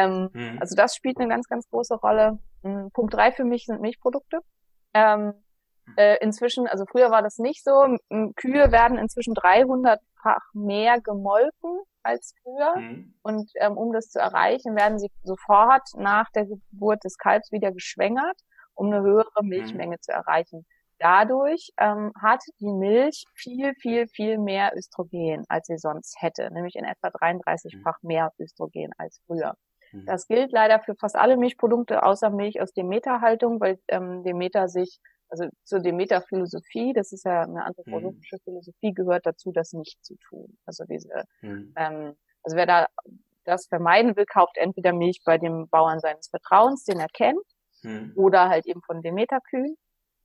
Also das spielt eine ganz, ganz große Rolle. Punkt 3 für mich sind Milchprodukte. Inzwischen, also früher war das nicht so. Kühe werden inzwischen 300-fach mehr gemolken als früher. Und um das zu erreichen, werden sie sofort nach der Geburt des Kalbs wieder geschwängert, um eine höhere Milchmenge zu erreichen. Dadurch hat die Milch viel, viel, viel mehr Östrogen, als sie sonst hätte, nämlich in etwa 33-fach mehr Östrogen als früher. Das gilt leider für fast alle Milchprodukte außer Milch aus Demeter-Haltung, weil Demeter also zur Demeter-Philosophie, das ist ja eine anthroposophische Philosophie, gehört dazu, das nicht zu tun. Also also wer da das vermeiden will, kauft entweder Milch bei dem Bauern seines Vertrauens, den er kennt, oder halt eben von Demeter-Kühen.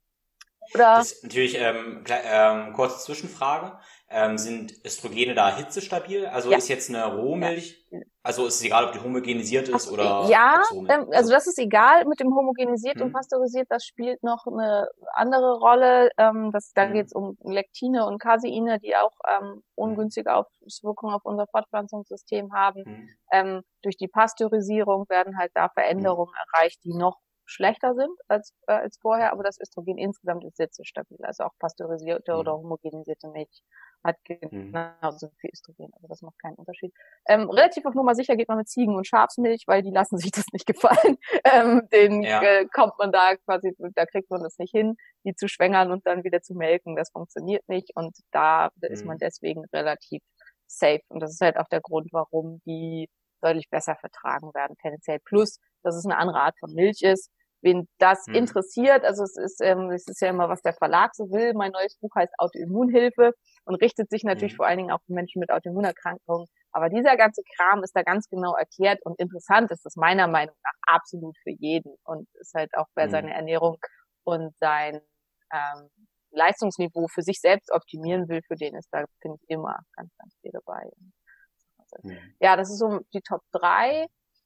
Das ist natürlich, kurze Zwischenfrage, sind Östrogene da hitzestabil? Also ist jetzt eine Rohmilch, also ist es egal, ob die homogenisiert ist oder... Ja, also das ist egal mit dem homogenisiert und pasteurisiert, das spielt noch eine andere Rolle. Da geht es um Lektine und Caseine, die auch ungünstige Auswirkungen auf unser Fortpflanzungssystem haben. Durch die Pasteurisierung werden halt da Veränderungen erreicht, die noch schlechter sind als vorher, aber das Östrogen insgesamt ist sehr stabil. Also auch pasteurisierte oder homogenisierte Milch hat genauso viel Östrogen, also das macht keinen Unterschied. Relativ auf Nummer sicher geht man mit Ziegen- und Schafsmilch, weil die lassen sich das nicht gefallen. Kommt man da quasi, da kriegt man das nicht hin, die zu schwängern und dann wieder zu melken. Das funktioniert nicht und da ist man deswegen relativ safe. Und das ist halt auch der Grund, warum die deutlich besser vertragen werden, tendenziell. Plus, dass es eine andere Art von Milch ist. Wen das interessiert, also es ist ja immer, was der Verlag so will. Mein neues Buch heißt Autoimmunhilfe und richtet sich natürlich vor allen Dingen auf Menschen mit Autoimmunerkrankungen. Aber dieser ganze Kram ist da ganz genau erklärt und interessant ist das meiner Meinung nach absolut für jeden und ist halt auch, wer seine Ernährung und sein Leistungsniveau für sich selbst optimieren will, für den ist da, finde ich, immer ganz, ganz viel dabei. Ja, das ist so die Top 3.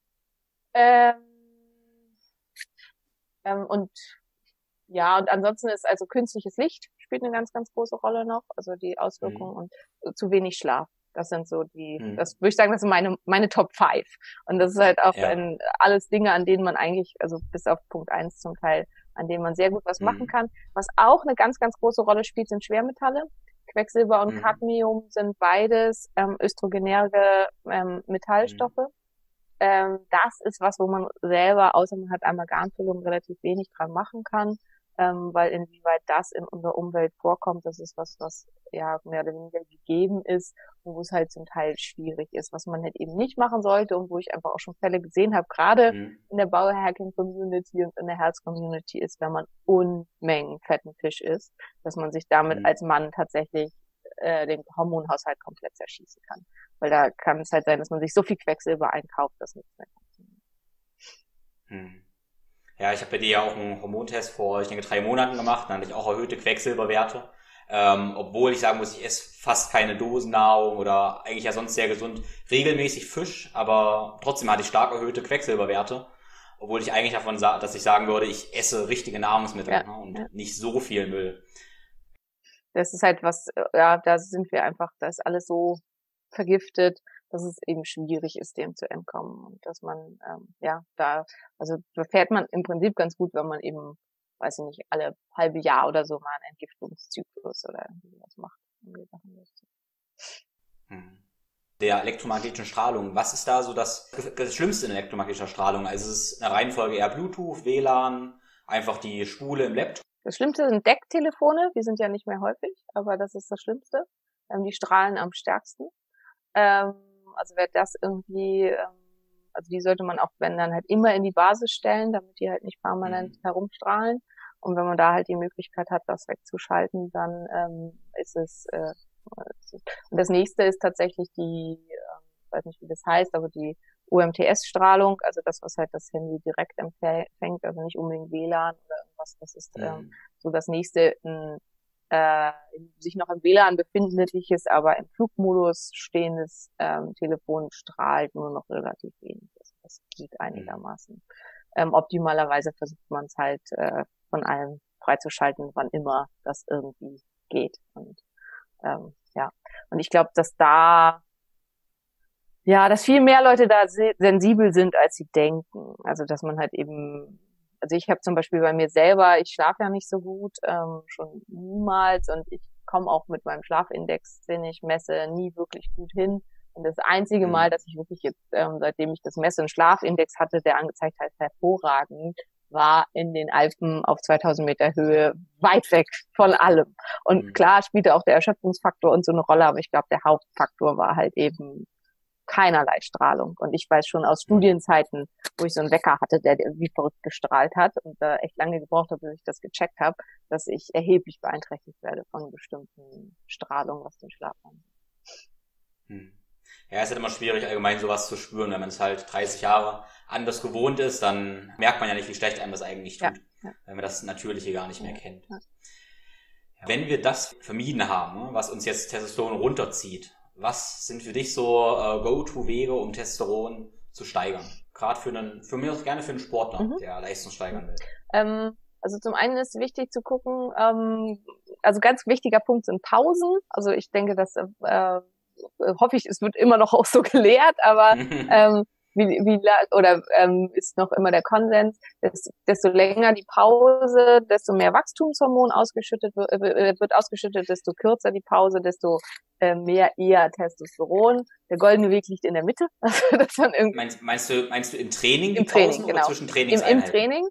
Und ansonsten ist also künstliches Licht spielt eine ganz, ganz große Rolle noch, also die Auswirkungen und zu wenig Schlaf. Das sind so das würde ich sagen, das sind meine Top 5. Und das ist halt auch alles Dinge, an denen man eigentlich, also bis auf Punkt 1 zum Teil, an denen man sehr gut was machen kann. Was auch eine ganz, ganz große Rolle spielt, sind Schwermetalle. Quecksilber und Cadmium sind beides östrogenäre Metallstoffe. Das ist was, wo man selber, außer man hat Amalgamfüllung, relativ wenig dran machen kann, weil inwieweit das in unserer Umwelt vorkommt, das ist was ja mehr oder weniger gegeben ist und wo es halt zum Teil schwierig ist, was man halt eben nicht machen sollte und wo ich einfach auch schon Fälle gesehen habe, gerade in der Biohacking-Community und in der Health-Community ist, wenn man Unmengen fetten Fisch isst, dass man sich damit als Mann tatsächlich den Hormonhaushalt komplett zerschießen kann. Weil da kann es halt sein, dass man sich so viel Quecksilber einkauft, dass nichts mehr funktioniert. Ja, ich habe bei dir ja auch einen Hormontest vor, ich denke, 3 Monaten gemacht. Dann hatte ich auch erhöhte Quecksilberwerte. Obwohl ich sagen muss, ich esse fast keine Dosennahrung oder eigentlich ja sonst sehr gesund, regelmäßig Fisch, aber trotzdem hatte ich stark erhöhte Quecksilberwerte. Obwohl ich eigentlich dass ich sagen würde, ich esse richtige Nahrungsmittel und nicht so viel Müll. Das ist halt da sind wir einfach, da ist alles so vergiftet, dass es eben schwierig ist, dem zu entkommen und dass man, da fährt man im Prinzip ganz gut, wenn man eben, weiß ich nicht, alle halbe Jahr oder so mal einen Entgiftungszyklus oder irgendwie was macht. Der elektromagnetischen Strahlung, was ist da so das Schlimmste in elektromagnetischer Strahlung? Also es ist eine Reihenfolge eher Bluetooth, WLAN, einfach die Spule im Laptop? Das Schlimmste sind Decktelefone, die sind ja nicht mehr häufig, aber das ist das Schlimmste. Die strahlen am stärksten. Also wer das irgendwie, also die sollte man auch, wenn dann halt immer in die Basis stellen, damit die halt nicht permanent herumstrahlen. Und wenn man da halt die Möglichkeit hat, das wegzuschalten, dann ist es. Und das nächste ist tatsächlich weiß nicht, wie das heißt, aber die UMTS-Strahlung, also das, was halt das Handy direkt empfängt, also nicht unbedingt WLAN oder irgendwas, das ist so das nächste, sich noch im WLAN befindliches, aber im Flugmodus stehendes Telefon strahlt nur noch relativ wenig. Das geht einigermaßen. Optimalerweise versucht man es halt von allem freizuschalten, wann immer das irgendwie geht. Und und ich glaube, dass dass viel mehr Leute da sensibel sind, als sie denken. Also dass man halt eben also ich habe zum Beispiel bei mir selber, ich schlafe ja nicht so gut, schon niemals, und ich komme auch mit meinem Schlafindex, den ich messe, nie wirklich gut hin. Und das einzige Mal, dass ich wirklich jetzt, seitdem ich das messe, einen Schlafindex hatte, der angezeigt hat, hervorragend, war in den Alpen auf 2000 Meter Höhe, weit weg von allem. Und klar spielte auch der Erschöpfungsfaktor und so eine Rolle, aber ich glaube, der Hauptfaktor war halt eben keinerlei Strahlung. Und ich weiß schon aus Studienzeiten, wo ich so einen Wecker hatte, der wie verrückt gestrahlt hat und echt lange gebraucht habe, bis ich das gecheckt habe, dass ich erheblich beeinträchtigt werde von bestimmten Strahlungen, was den Schlaf angeht. Ja, es ist halt immer schwierig, allgemein sowas zu spüren. Wenn man es halt 30 Jahre anders gewohnt ist, dann merkt man ja nicht, wie schlecht einem das eigentlich tut, wenn man das Natürliche gar nicht mehr kennt. Ja. Wenn wir das vermieden haben, was uns jetzt Testosteron runterzieht, was sind für dich so Go-To-Wege, um Testosteron zu steigern? Gerade für mich auch gerne für einen Sportler, der Leistung steigern will. Also zum einen ist wichtig zu gucken, also ganz wichtiger Punkt sind Pausen. Also ich denke, dass hoffe ich, es wird immer noch auch so gelehrt, aber ist noch immer der Konsens, desto länger die Pause, desto mehr Wachstumshormon wird ausgeschüttet, desto kürzer die Pause, desto mehr eher Testosteron. Der goldene Weg liegt in der Mitte. Also, dass man meinst du im Training die Pausen oder genau. Zwischen Trainingseinheiten? Im Training.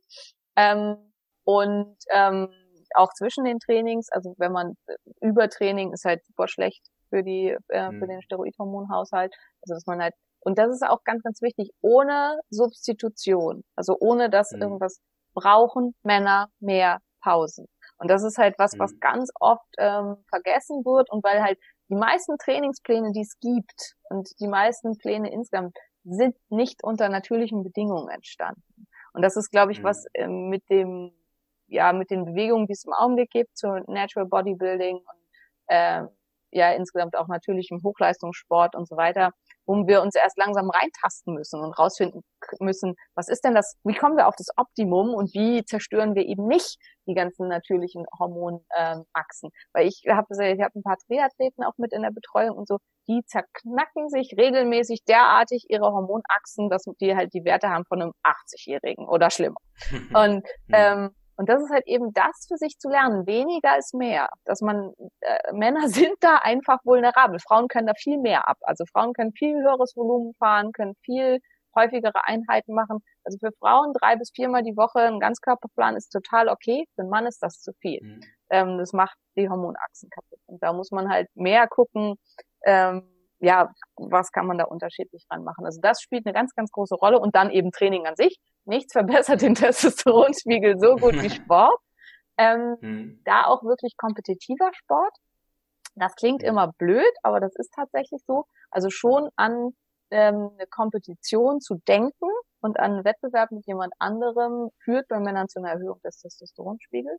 Auch zwischen den Trainings, also wenn man Übertraining ist halt super schlecht für den Steroidhormonhaushalt. Also dass man halt, und das ist auch ganz, ganz wichtig, ohne Substitution, also ohne dass irgendwas, brauchen Männer mehr Pausen. Und das ist halt was ganz oft vergessen wird, und weil halt die meisten Trainingspläne, die es gibt, und die meisten Pläne insgesamt, sind nicht unter natürlichen Bedingungen entstanden. Und das ist, glaube ich, was mit den Bewegungen, die es im Augenblick gibt, zu Natural Bodybuilding und insgesamt auch natürlichem Hochleistungssport und so weiter, wo wir uns erst langsam reintasten müssen und rausfinden müssen, was ist denn das, wie kommen wir auf das Optimum und wie zerstören wir eben nicht die ganzen natürlichen Hormonachsen. Weil ich habe ein paar Triathleten auch mit in der Betreuung und so, die zerknacken sich regelmäßig derartig ihre Hormonachsen, dass die halt die Werte haben von einem 80-Jährigen oder schlimmer. Und das ist halt eben das für sich zu lernen. Weniger ist mehr. Dass Männer sind da einfach vulnerabel. Frauen können da viel mehr ab. Also Frauen können viel höheres Volumen fahren, können viel häufigere Einheiten machen. Also für Frauen 3 bis 4 Mal die Woche ein Ganzkörperplan ist total okay. Für einen Mann ist das zu viel. Das macht die Hormonachsen kaputt. Und da muss man halt mehr gucken, was kann man da unterschiedlich dran machen. Also das spielt eine ganz, ganz große Rolle. Und dann eben Training an sich. Nichts verbessert den Testosteronspiegel so gut wie Sport. Da auch wirklich kompetitiver Sport. Das klingt immer blöd, aber das ist tatsächlich so. Also schon an eine Kompetition zu denken und an einen Wettbewerb mit jemand anderem führt bei Männern zu einer Erhöhung des Testosteronspiegels.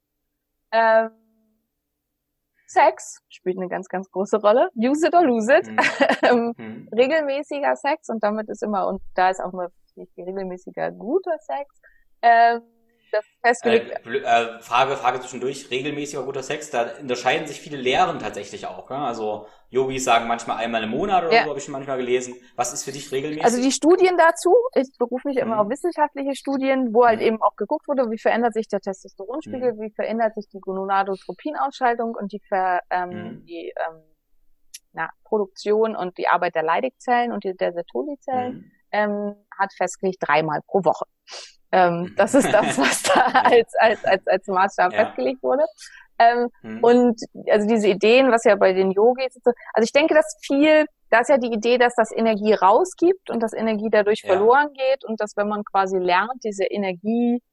Sex spielt eine ganz, ganz große Rolle. Use it or lose it. Regelmäßiger Sex, und damit ist immer, und da ist auch mal regelmäßiger guter Sex. Das festgelegt. Frage zwischendurch, regelmäßiger guter Sex, da unterscheiden sich viele Lehren tatsächlich auch. Ne? Also Yogis sagen manchmal einmal im Monat oder so, habe ich schon manchmal gelesen. Was ist für dich regelmäßig? Also die Studien dazu, ich berufe mich immer auf wissenschaftliche Studien, wo halt eben auch geguckt wurde, wie verändert sich der Testosteronspiegel, wie verändert sich die Gonadotropinausscheidung und die Produktion und die Arbeit der Leitungzellen und der Sertoli-Zellen, hat festgelegt 3-mal pro Woche. Das ist das, was da als Maßstab festgelegt wurde. Und also diese Ideen, was ja bei den Yogis, also ich denke, da ist ja die Idee, dass das Energie rausgibt und dass Energie dadurch verloren geht, und dass, wenn man quasi lernt, diese Energie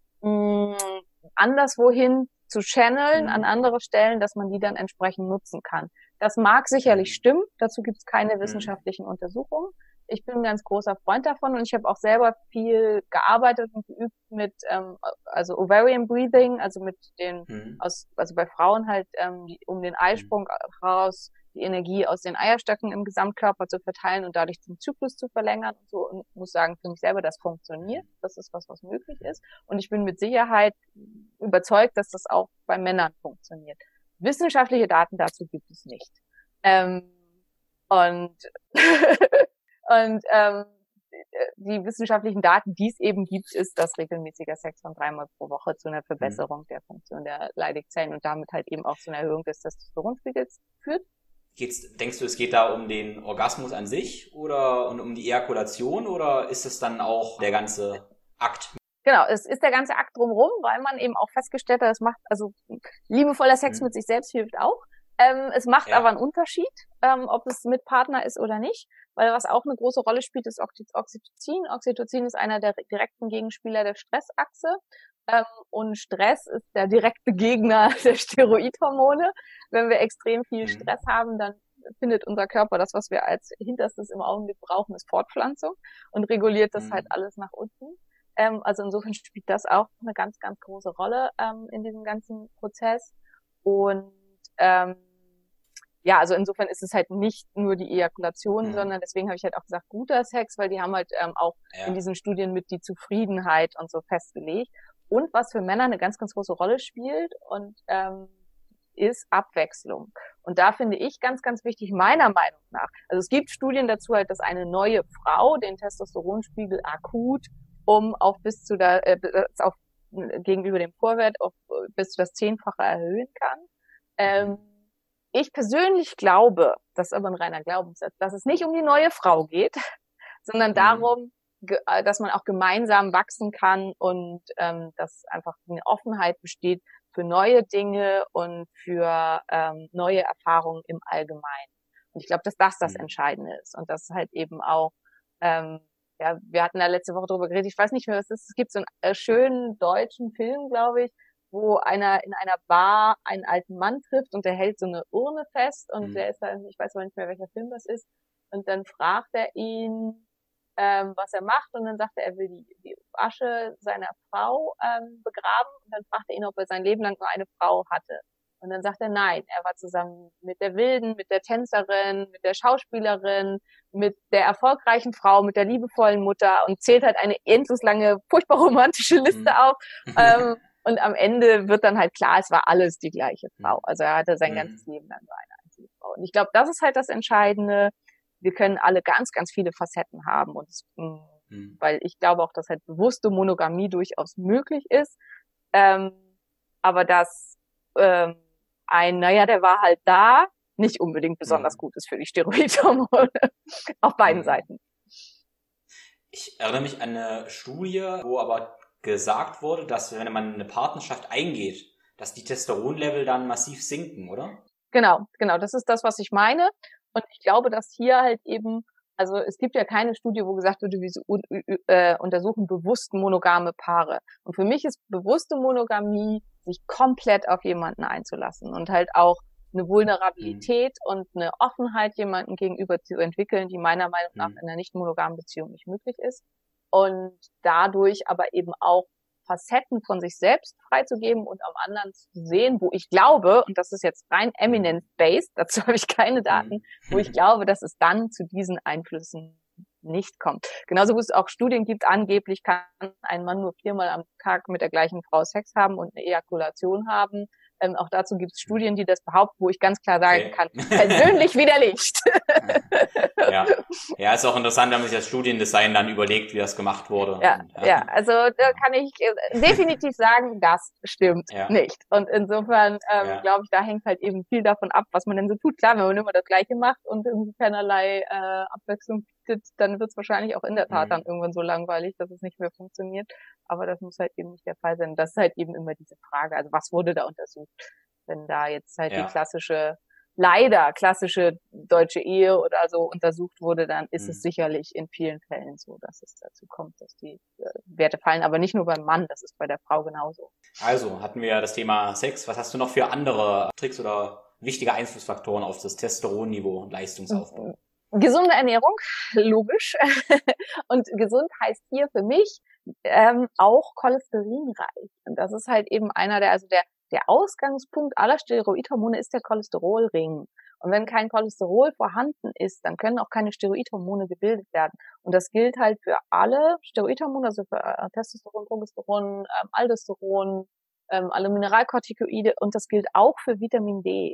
anderswohin zu channeln, an andere Stellen, dass man die dann entsprechend nutzen kann. Das mag sicherlich stimmen, dazu gibt es keine wissenschaftlichen Untersuchungen. Ich bin ein ganz großer Freund davon, und ich habe auch selber viel gearbeitet und geübt mit also Ovarian Breathing, also mit also bei Frauen halt um den Eisprung raus die Energie aus den Eierstöcken im Gesamtkörper zu verteilen und dadurch den Zyklus zu verlängern und so, und muss sagen, für mich selber, das funktioniert. Das ist was möglich ist, und ich bin mit Sicherheit überzeugt, dass das auch bei Männern funktioniert. Wissenschaftliche Daten dazu gibt es nicht. die wissenschaftlichen Daten, die es eben gibt, ist, dass regelmäßiger Sex von 3-mal pro Woche zu einer Verbesserung der Funktion der Leydig-Zellen und damit halt eben auch zu einer Erhöhung des Testosteronspiegels führt. Denkst du, es geht da um den Orgasmus an sich oder um die Ejakulation oder ist es dann auch der ganze Akt? Genau, es ist der ganze Akt drumherum, weil man eben auch festgestellt hat, es macht, also liebevoller Sex mit sich selbst hilft auch. Es macht aber einen Unterschied, ob es mit Partner ist oder nicht, weil was auch eine große Rolle spielt, ist Oxytocin. Oxytocin ist einer der direkten Gegenspieler der Stressachse. Und Stress ist der direkte Gegner der Steroidhormone. Wenn wir extrem viel Stress haben, dann findet unser Körper das, was wir als Hinterstes im Augenblick brauchen, ist Fortpflanzung und reguliert das halt alles nach unten. Also insofern spielt das auch eine ganz, ganz große Rolle in diesem ganzen Prozess. Und also insofern ist es halt nicht nur die Ejakulation, sondern deswegen habe ich halt auch gesagt, guter Sex, weil die haben halt auch in diesen Studien mit die Zufriedenheit und so festgelegt. Und was für Männer eine ganz, ganz große Rolle spielt und ist Abwechslung. Und da finde ich ganz, ganz wichtig, meiner Meinung nach, also es gibt Studien dazu halt, dass eine neue Frau den Testosteronspiegel akut gegenüber dem Vorwert bis zu das 10-fache erhöhen kann. Ich persönlich glaube, das ist aber ein reiner Glaubenssatz, dass es nicht um die neue Frau geht, sondern darum, dass man auch gemeinsam wachsen kann und dass einfach eine Offenheit besteht für neue Dinge und für neue Erfahrungen im Allgemeinen. Und ich glaube, dass das Entscheidende ist und dass halt eben auch, wir hatten da letzte Woche drüber geredet, ich weiß nicht mehr, was das ist. Es gibt so einen schönen deutschen Film, glaube ich, wo einer in einer Bar einen alten Mann trifft und der hält so eine Urne fest und der ist dann, ich weiß aber nicht mehr, welcher Film das ist, und dann fragt er ihn, was er macht, und dann sagt er will die Asche seiner Frau begraben, und dann fragt er ihn, ob er sein Leben lang nur eine Frau hatte. Und dann sagt er nein, er war zusammen mit der Wilden, mit der Tänzerin, mit der Schauspielerin, mit der erfolgreichen Frau, mit der liebevollen Mutter und zählt halt eine endlos lange, furchtbar romantische Liste auf. Und am Ende wird dann halt klar, es war alles die gleiche Frau. Also er hatte sein ganzes Leben lang nur eine einzige Frau. Und ich glaube, das ist halt das Entscheidende. Wir können alle ganz, ganz viele Facetten haben. Und weil ich glaube auch, dass halt bewusste Monogamie durchaus möglich ist. Aber dass der war halt da, nicht unbedingt besonders gut ist für die Steroidhormone. Auf beiden Seiten. Ich erinnere mich an eine Studie, wo aber gesagt wurde, dass wenn man eine Partnerschaft eingeht, dass die Testosteronlevel dann massiv sinken, oder? Genau, das ist das, was ich meine. Und ich glaube, dass hier halt eben, also es gibt ja keine Studie, wo gesagt wird, wir untersuchen bewusst monogame Paare. Und für mich ist bewusste Monogamie, sich komplett auf jemanden einzulassen und halt auch eine Vulnerabilität und eine Offenheit jemanden gegenüber zu entwickeln, die meiner Meinung nach in einer nicht monogamen Beziehung nicht möglich ist. Und dadurch aber eben auch Facetten von sich selbst freizugeben und am anderen zu sehen, wo ich glaube, und das ist jetzt rein eminence-based, dazu habe ich keine Daten, wo ich glaube, dass es dann zu diesen Einflüssen nicht kommt. Genauso wie es auch Studien gibt, angeblich kann ein Mann nur 4-mal am Tag mit der gleichen Frau Sex haben und eine Ejakulation haben. Auch dazu gibt es Studien, die das behaupten, wo ich ganz klar sagen kann, persönlich widerlegt. Ja, ist auch interessant, wenn man sich das Studiendesign dann überlegt, wie das gemacht wurde. Also da kann ich definitiv sagen, das stimmt nicht. Und insofern glaube ich, da hängt halt eben viel davon ab, was man denn so tut. Klar, wenn man immer das Gleiche macht und irgendwie keinerlei Abwechslung bietet, dann wird es wahrscheinlich auch in der Tat dann irgendwann so langweilig, dass es nicht mehr funktioniert. Aber das muss halt eben nicht der Fall sein. Das ist halt eben immer diese Frage, also was wurde da untersucht? Wenn da jetzt halt die klassische deutsche Ehe oder so untersucht wurde, dann ist es sicherlich in vielen Fällen so, dass es dazu kommt, dass die Werte fallen. Aber nicht nur beim Mann, das ist bei der Frau genauso. Also hatten wir das Thema Sex. Was hast du noch für andere Tricks oder wichtige Einflussfaktoren auf das Testosteronniveau und Leistungsaufbau? Gesunde Ernährung, logisch. Und gesund heißt hier für mich auch cholesterinreich. Und das ist halt eben der Ausgangspunkt aller Steroidhormone ist der Cholesterolring. Und wenn kein Cholesterol vorhanden ist, dann können auch keine Steroidhormone gebildet werden. Und das gilt halt für alle Steroidhormone, also für Testosteron, Progesteron, Aldosteron, alle Mineralkortikoide. Und das gilt auch für Vitamin D.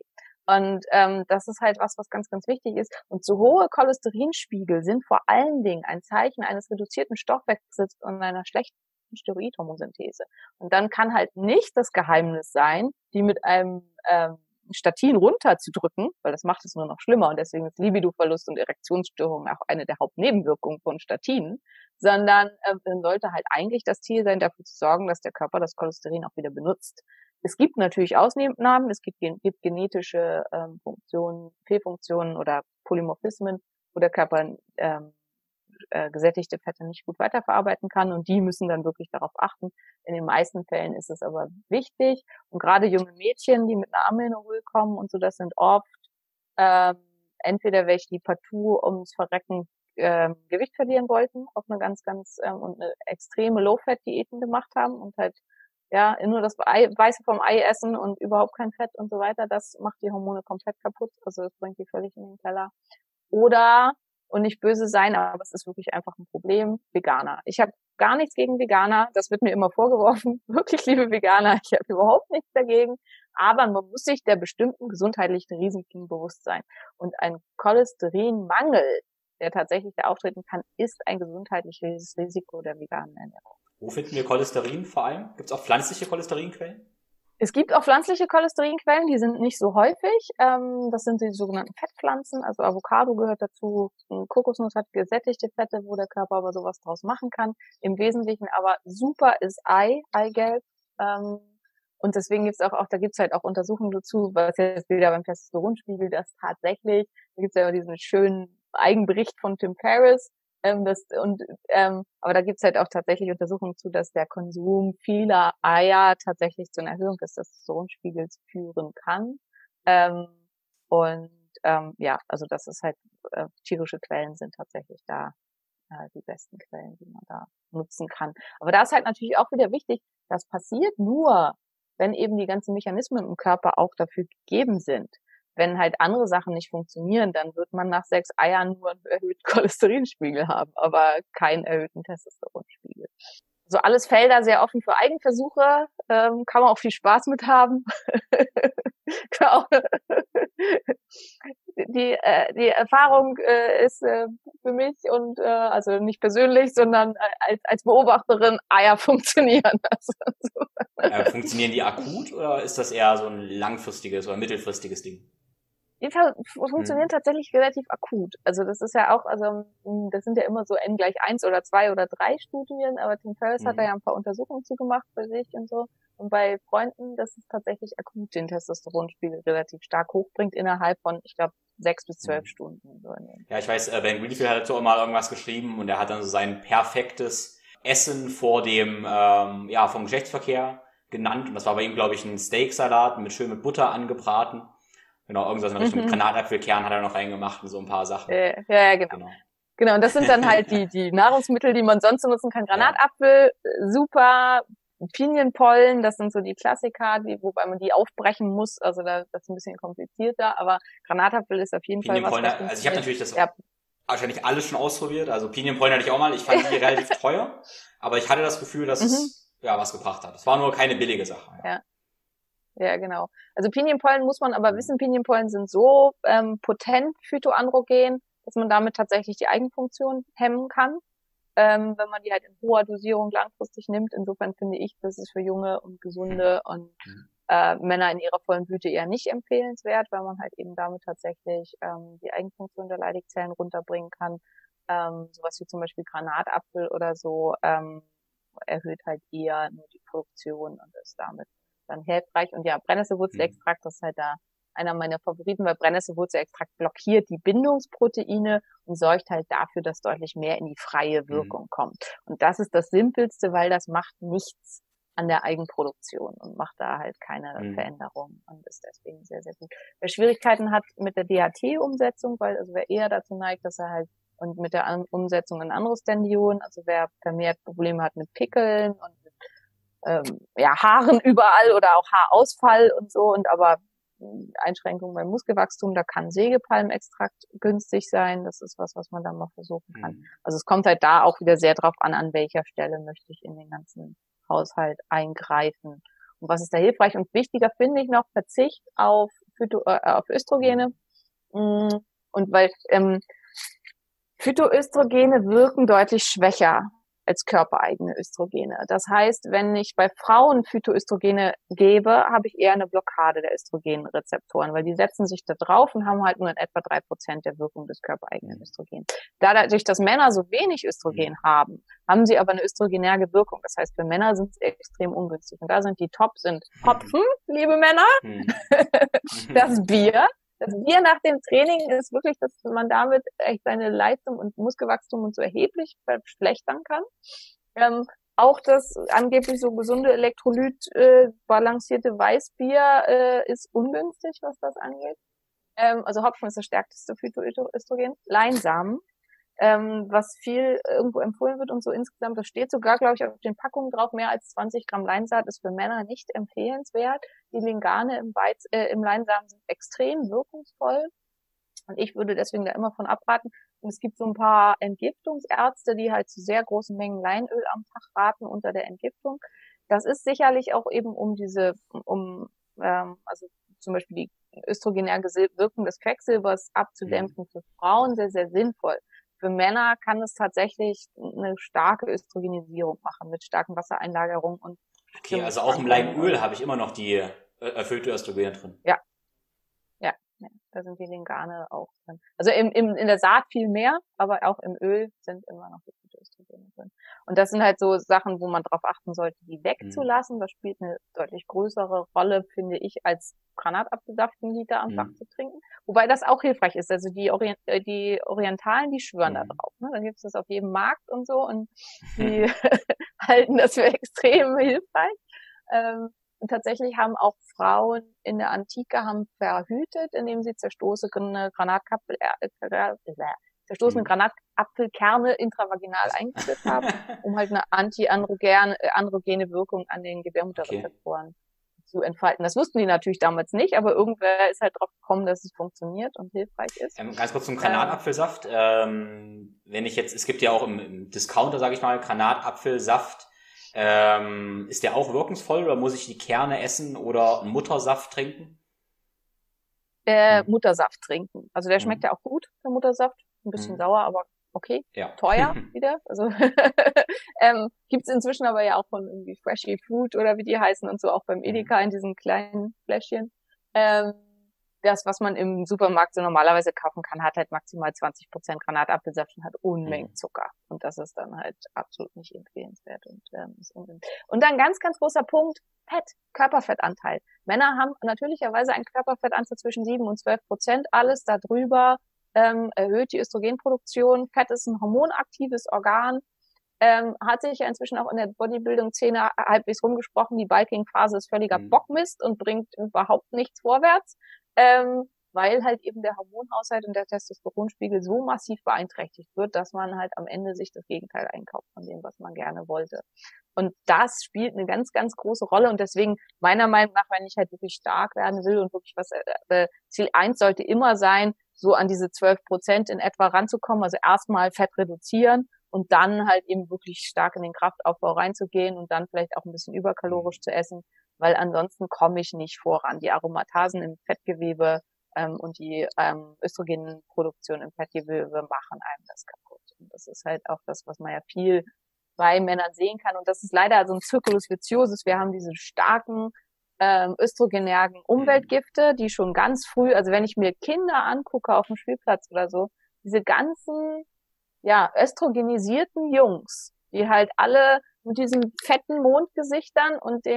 Und das ist halt was ganz, ganz wichtig ist. Und zu hohe Cholesterinspiegel sind vor allen Dingen ein Zeichen eines reduzierten Stoffwechsels und einer schlechten Steroidhormonsynthese. Und dann kann halt nicht das Geheimnis sein, die mit einem Statin runterzudrücken, weil das macht es nur noch schlimmer und deswegen ist Libidoverlust und Erektionsstörungen auch eine der Hauptnebenwirkungen von Statinen, sondern dann sollte halt eigentlich das Ziel sein, dafür zu sorgen, dass der Körper das Cholesterin auch wieder benutzt. Es gibt natürlich Ausnahmen, es gibt genetische Fehlfunktionen oder Polymorphismen, wo der Körper gesättigte Fette nicht gut weiterverarbeiten kann und die müssen dann wirklich darauf achten. In den meisten Fällen ist es aber wichtig und gerade junge Mädchen, die mit einer Amenorrhoe kommen und so, das sind oft entweder welche, die partout ums Verrecken Gewicht verlieren wollten, auf eine ganz, ganz und eine extreme Low-Fat-Diäten gemacht haben und halt ja nur das Weiße vom Ei essen und überhaupt kein Fett und so weiter, das macht die Hormone komplett kaputt, also das bringt die völlig in den Keller. Oder, und nicht böse sein, aber es ist wirklich einfach ein Problem, Veganer. Ich habe gar nichts gegen Veganer, das wird mir immer vorgeworfen, wirklich liebe Veganer, ich habe überhaupt nichts dagegen, aber man muss sich der bestimmten gesundheitlichen Risiken bewusst sein. Und ein Cholesterinmangel, der tatsächlich da auftreten kann, ist ein gesundheitliches Risiko der veganen Ernährung. Wo finden wir Cholesterin vor allem? Gibt es auch pflanzliche Cholesterinquellen? Es gibt auch pflanzliche Cholesterinquellen, die sind nicht so häufig. Das sind die sogenannten Fettpflanzen, also Avocado gehört dazu, Kokosnuss hat gesättigte Fette, wo der Körper aber sowas draus machen kann. Im Wesentlichen aber super ist Eigelb. Und deswegen gibt's da gibt's halt auch Untersuchungen dazu, was jetzt wieder beim Testosteronspiegel, das tatsächlich, da gibt's ja diesen schönen Eigenbericht von Tim Ferriss, aber da gibt's halt auch tatsächlich Untersuchungen zu, dass der Konsum vieler Eier tatsächlich zu einer Erhöhung des Testosteronspiegels führen kann. Ja, also das ist halt, tierische Quellen sind tatsächlich da die besten Quellen, die man da nutzen kann. Aber da ist halt natürlich auch wieder wichtig, das passiert nur, wenn eben die ganzen Mechanismen im Körper auch dafür gegeben sind. Wenn halt andere Sachen nicht funktionieren, dann wird man nach 6 Eiern nur einen erhöhten Cholesterinspiegel haben, aber keinen erhöhten Testosteronspiegel. So alles Felder sehr offen für Eigenversuche, kann man auch viel Spaß mit haben. Die Erfahrung ist für mich und also nicht persönlich, sondern als Beobachterin, Eier funktionieren. Funktionieren die akut oder ist das eher so ein langfristiges oder mittelfristiges Ding? Die funktionieren tatsächlich relativ akut. Also das ist ja auch, also das sind ja immer so N=1 oder 2 oder 3 Studien, aber Tim Ferriss hat da ja ein paar Untersuchungen zugemacht bei sich und so. Und bei Freunden, dass es tatsächlich akut den Testosteronspiegel relativ stark hochbringt innerhalb von, ich glaube, 6 bis 12 Stunden. Ja, ich weiß, Ben Greenfield hat dazu auch mal irgendwas geschrieben und er hat dann so sein perfektes Essen vor dem, vom Geschlechtsverkehr genannt. Und das war bei ihm, glaube ich, ein Steaksalat schön mit Butter angebraten. Genau, irgendwas in Richtung mit Granatapfelkern hat er noch reingemacht und so ein paar Sachen. Ja, genau. Genau, und das sind dann halt die Nahrungsmittel, die man sonst nutzen kann. Granatapfel, super. Pinienpollen, das sind so die Klassiker, wobei man die aufbrechen muss. Also das ist ein bisschen komplizierter, aber Granatapfel ist auf jeden Fall was. Also ich habe natürlich das wahrscheinlich alles schon ausprobiert. Also Pinienpollen hatte ich auch mal. Ich fand die relativ teuer, aber ich hatte das Gefühl, dass es was gebracht hat. Es war nur keine billige Sache. Ja, genau. Also Pinienpollen muss man aber wissen, Pinienpollen sind so potent phytoandrogen, dass man damit tatsächlich die Eigenfunktion hemmen kann, wenn man die halt in hoher Dosierung langfristig nimmt. Insofern finde ich, das ist für junge und gesunde und Männer in ihrer vollen Blüte eher nicht empfehlenswert, weil man halt eben damit tatsächlich die Eigenfunktion der Leidigzellen runterbringen kann. Sowas wie zum Beispiel Granatapfel oder so erhöht halt eher nur die Produktion und ist damit dann hilfreich. Und ja, Brennnesselwurzelextrakt, das ist halt da einer meiner Favoriten, weil Brennnesselwurzelextrakt blockiert die Bindungsproteine und sorgt halt dafür, dass deutlich mehr in die freie Wirkung kommt. Und das ist das Simpelste, weil das macht nichts an der Eigenproduktion und macht da halt keine Veränderung und ist deswegen sehr, sehr gut. Wer Schwierigkeiten hat mit der DHT-Umsetzung, also wer eher dazu neigt, dass er halt und mit der Umsetzung in Androstendion, also wer vermehrt Probleme hat mit Pickeln und Haaren überall oder auch Haarausfall und so und aber Einschränkungen beim Muskelwachstum, da kann Sägepalmextrakt günstig sein. Das ist was man dann mal versuchen kann. Also es kommt halt da auch wieder sehr drauf an welcher Stelle möchte ich in den ganzen Haushalt eingreifen. Und was ist da hilfreich und wichtiger, finde ich noch, Verzicht auf auf Östrogene. Und weil Phytoöstrogene wirken deutlich schwächer als körpereigene Östrogene. Das heißt, wenn ich bei Frauen Phytoöstrogene gebe, habe ich eher eine Blockade der Östrogenrezeptoren, weil die setzen sich da drauf und haben halt nur in etwa 3% der Wirkung des körpereigenen Östrogens. Dadurch, dass Männer so wenig Östrogen haben, haben sie aber eine östrogenärge Wirkung. Das heißt, für Männer sind sie extrem ungünstig. Und da sind die sind Hopfen, liebe Männer, das Bier. Das Bier nach dem Training ist wirklich, dass man damit echt seine Leistung und Muskelwachstum und so erheblich verschlechtern kann. Auch das angeblich so gesunde Elektrolyt balancierte Weißbier ist ungünstig, was das angeht. Also Hopfen ist das stärkste Phytoöstrogen. Leinsamen, was viel irgendwo empfohlen wird und so insgesamt, das steht sogar, glaube ich, auf den Packungen drauf, mehr als 20 Gramm Leinsaat ist für Männer nicht empfehlenswert. Die Lingane im Leinsamen sind extrem wirkungsvoll und ich würde deswegen da immer von abraten. Und es gibt so ein paar Entgiftungsärzte, die halt zu sehr großen Mengen Leinöl am Tag raten unter der Entgiftung. Das ist sicherlich auch eben also zum Beispiel die östrogenärge Wirkung des Quecksilbers abzudämpfen für Frauen sehr, sehr sinnvoll. Für Männer kann es tatsächlich eine starke Östrogenisierung machen mit starken Wassereinlagerungen und okay, also auch im Leinöl habe ich immer noch die erfüllte Östrogene drin. Ja, da sind die Lingane auch drin. Also in der Saat viel mehr, aber auch im Öl sind immer noch die Phytoöstrogene drin. Und das sind halt so Sachen, wo man darauf achten sollte, die wegzulassen. Das spielt eine deutlich größere Rolle, finde ich, als Granatapfelsaft 1 Liter am Tag zu trinken. Wobei das auch hilfreich ist. Also die Orientalen, die schwören da drauf. Ne? Dann gibt es das auf jedem Markt und so und die halten das für extrem hilfreich. Und tatsächlich haben auch Frauen in der Antike verhütet, indem sie zerstoßene Granatapfelkerne intravaginal eingeführt haben, um halt eine antiandrogene Wirkung an den Gebärmutterrezeptoren zu entfalten. Das wussten die natürlich damals nicht, aber irgendwer ist halt drauf gekommen, dass es funktioniert und hilfreich ist. Ganz kurz zum Granatapfelsaft. Wenn ich jetzt, es gibt ja auch im Discounter, sage ich mal, Granatapfelsaft. Ist der auch wirkungsvoll oder muss ich die Kerne essen oder einen Muttersaft trinken? Muttersaft trinken. Also der schmeckt ja auch gut, der Muttersaft. Ein bisschen sauer, aber okay. Ja. Teuer wieder. Also gibt's inzwischen aber ja auch von irgendwie Freshy Fruit oder wie die heißen und so, auch beim Edeka in diesen kleinen Fläschchen. Das, was man im Supermarkt so normalerweise kaufen kann, hat halt maximal 20% Granatapfelsaft und hat Unmengen Zucker. Und das ist dann halt absolut nicht empfehlenswert und ist ungünstig. Und dann ganz, ganz großer Punkt, Fett, Körperfettanteil. Männer haben natürlicherweise einen Körperfettanteil zwischen 7 und 12%. Alles darüber erhöht die Östrogenproduktion. Fett ist ein hormonaktives Organ. Hat sich ja inzwischen auch in der Bodybuilding-Szene halbwegs rumgesprochen, die Bulking-Phase ist völliger Bockmist und bringt überhaupt nichts vorwärts, weil halt eben der Hormonhaushalt und der Testosteronspiegel so massiv beeinträchtigt wird, dass man halt am Ende sich das Gegenteil einkauft von dem, was man gerne wollte. Und das spielt eine ganz, ganz große Rolle und deswegen meiner Meinung nach, wenn ich halt wirklich stark werden will und wirklich Ziel 1 sollte immer sein, so an diese 12% in etwa ranzukommen, also erstmal Fett reduzieren und dann halt eben wirklich stark in den Kraftaufbau reinzugehen und dann vielleicht auch ein bisschen überkalorisch zu essen, weil ansonsten komme ich nicht voran. Die Aromatasen im Fettgewebe und die Östrogenproduktion im Fettgewebe machen einem das kaputt. Und das ist halt auch das, was man ja viel bei Männern sehen kann. Und das ist leider so ein Circulus viciosus. Wir haben diese starken östrogenärgen Umweltgifte, die schon ganz früh, also wenn ich mir Kinder angucke auf dem Spielplatz oder so, diese ganzen östrogenisierten Jungs, die halt alle mit diesen fetten Mondgesichtern und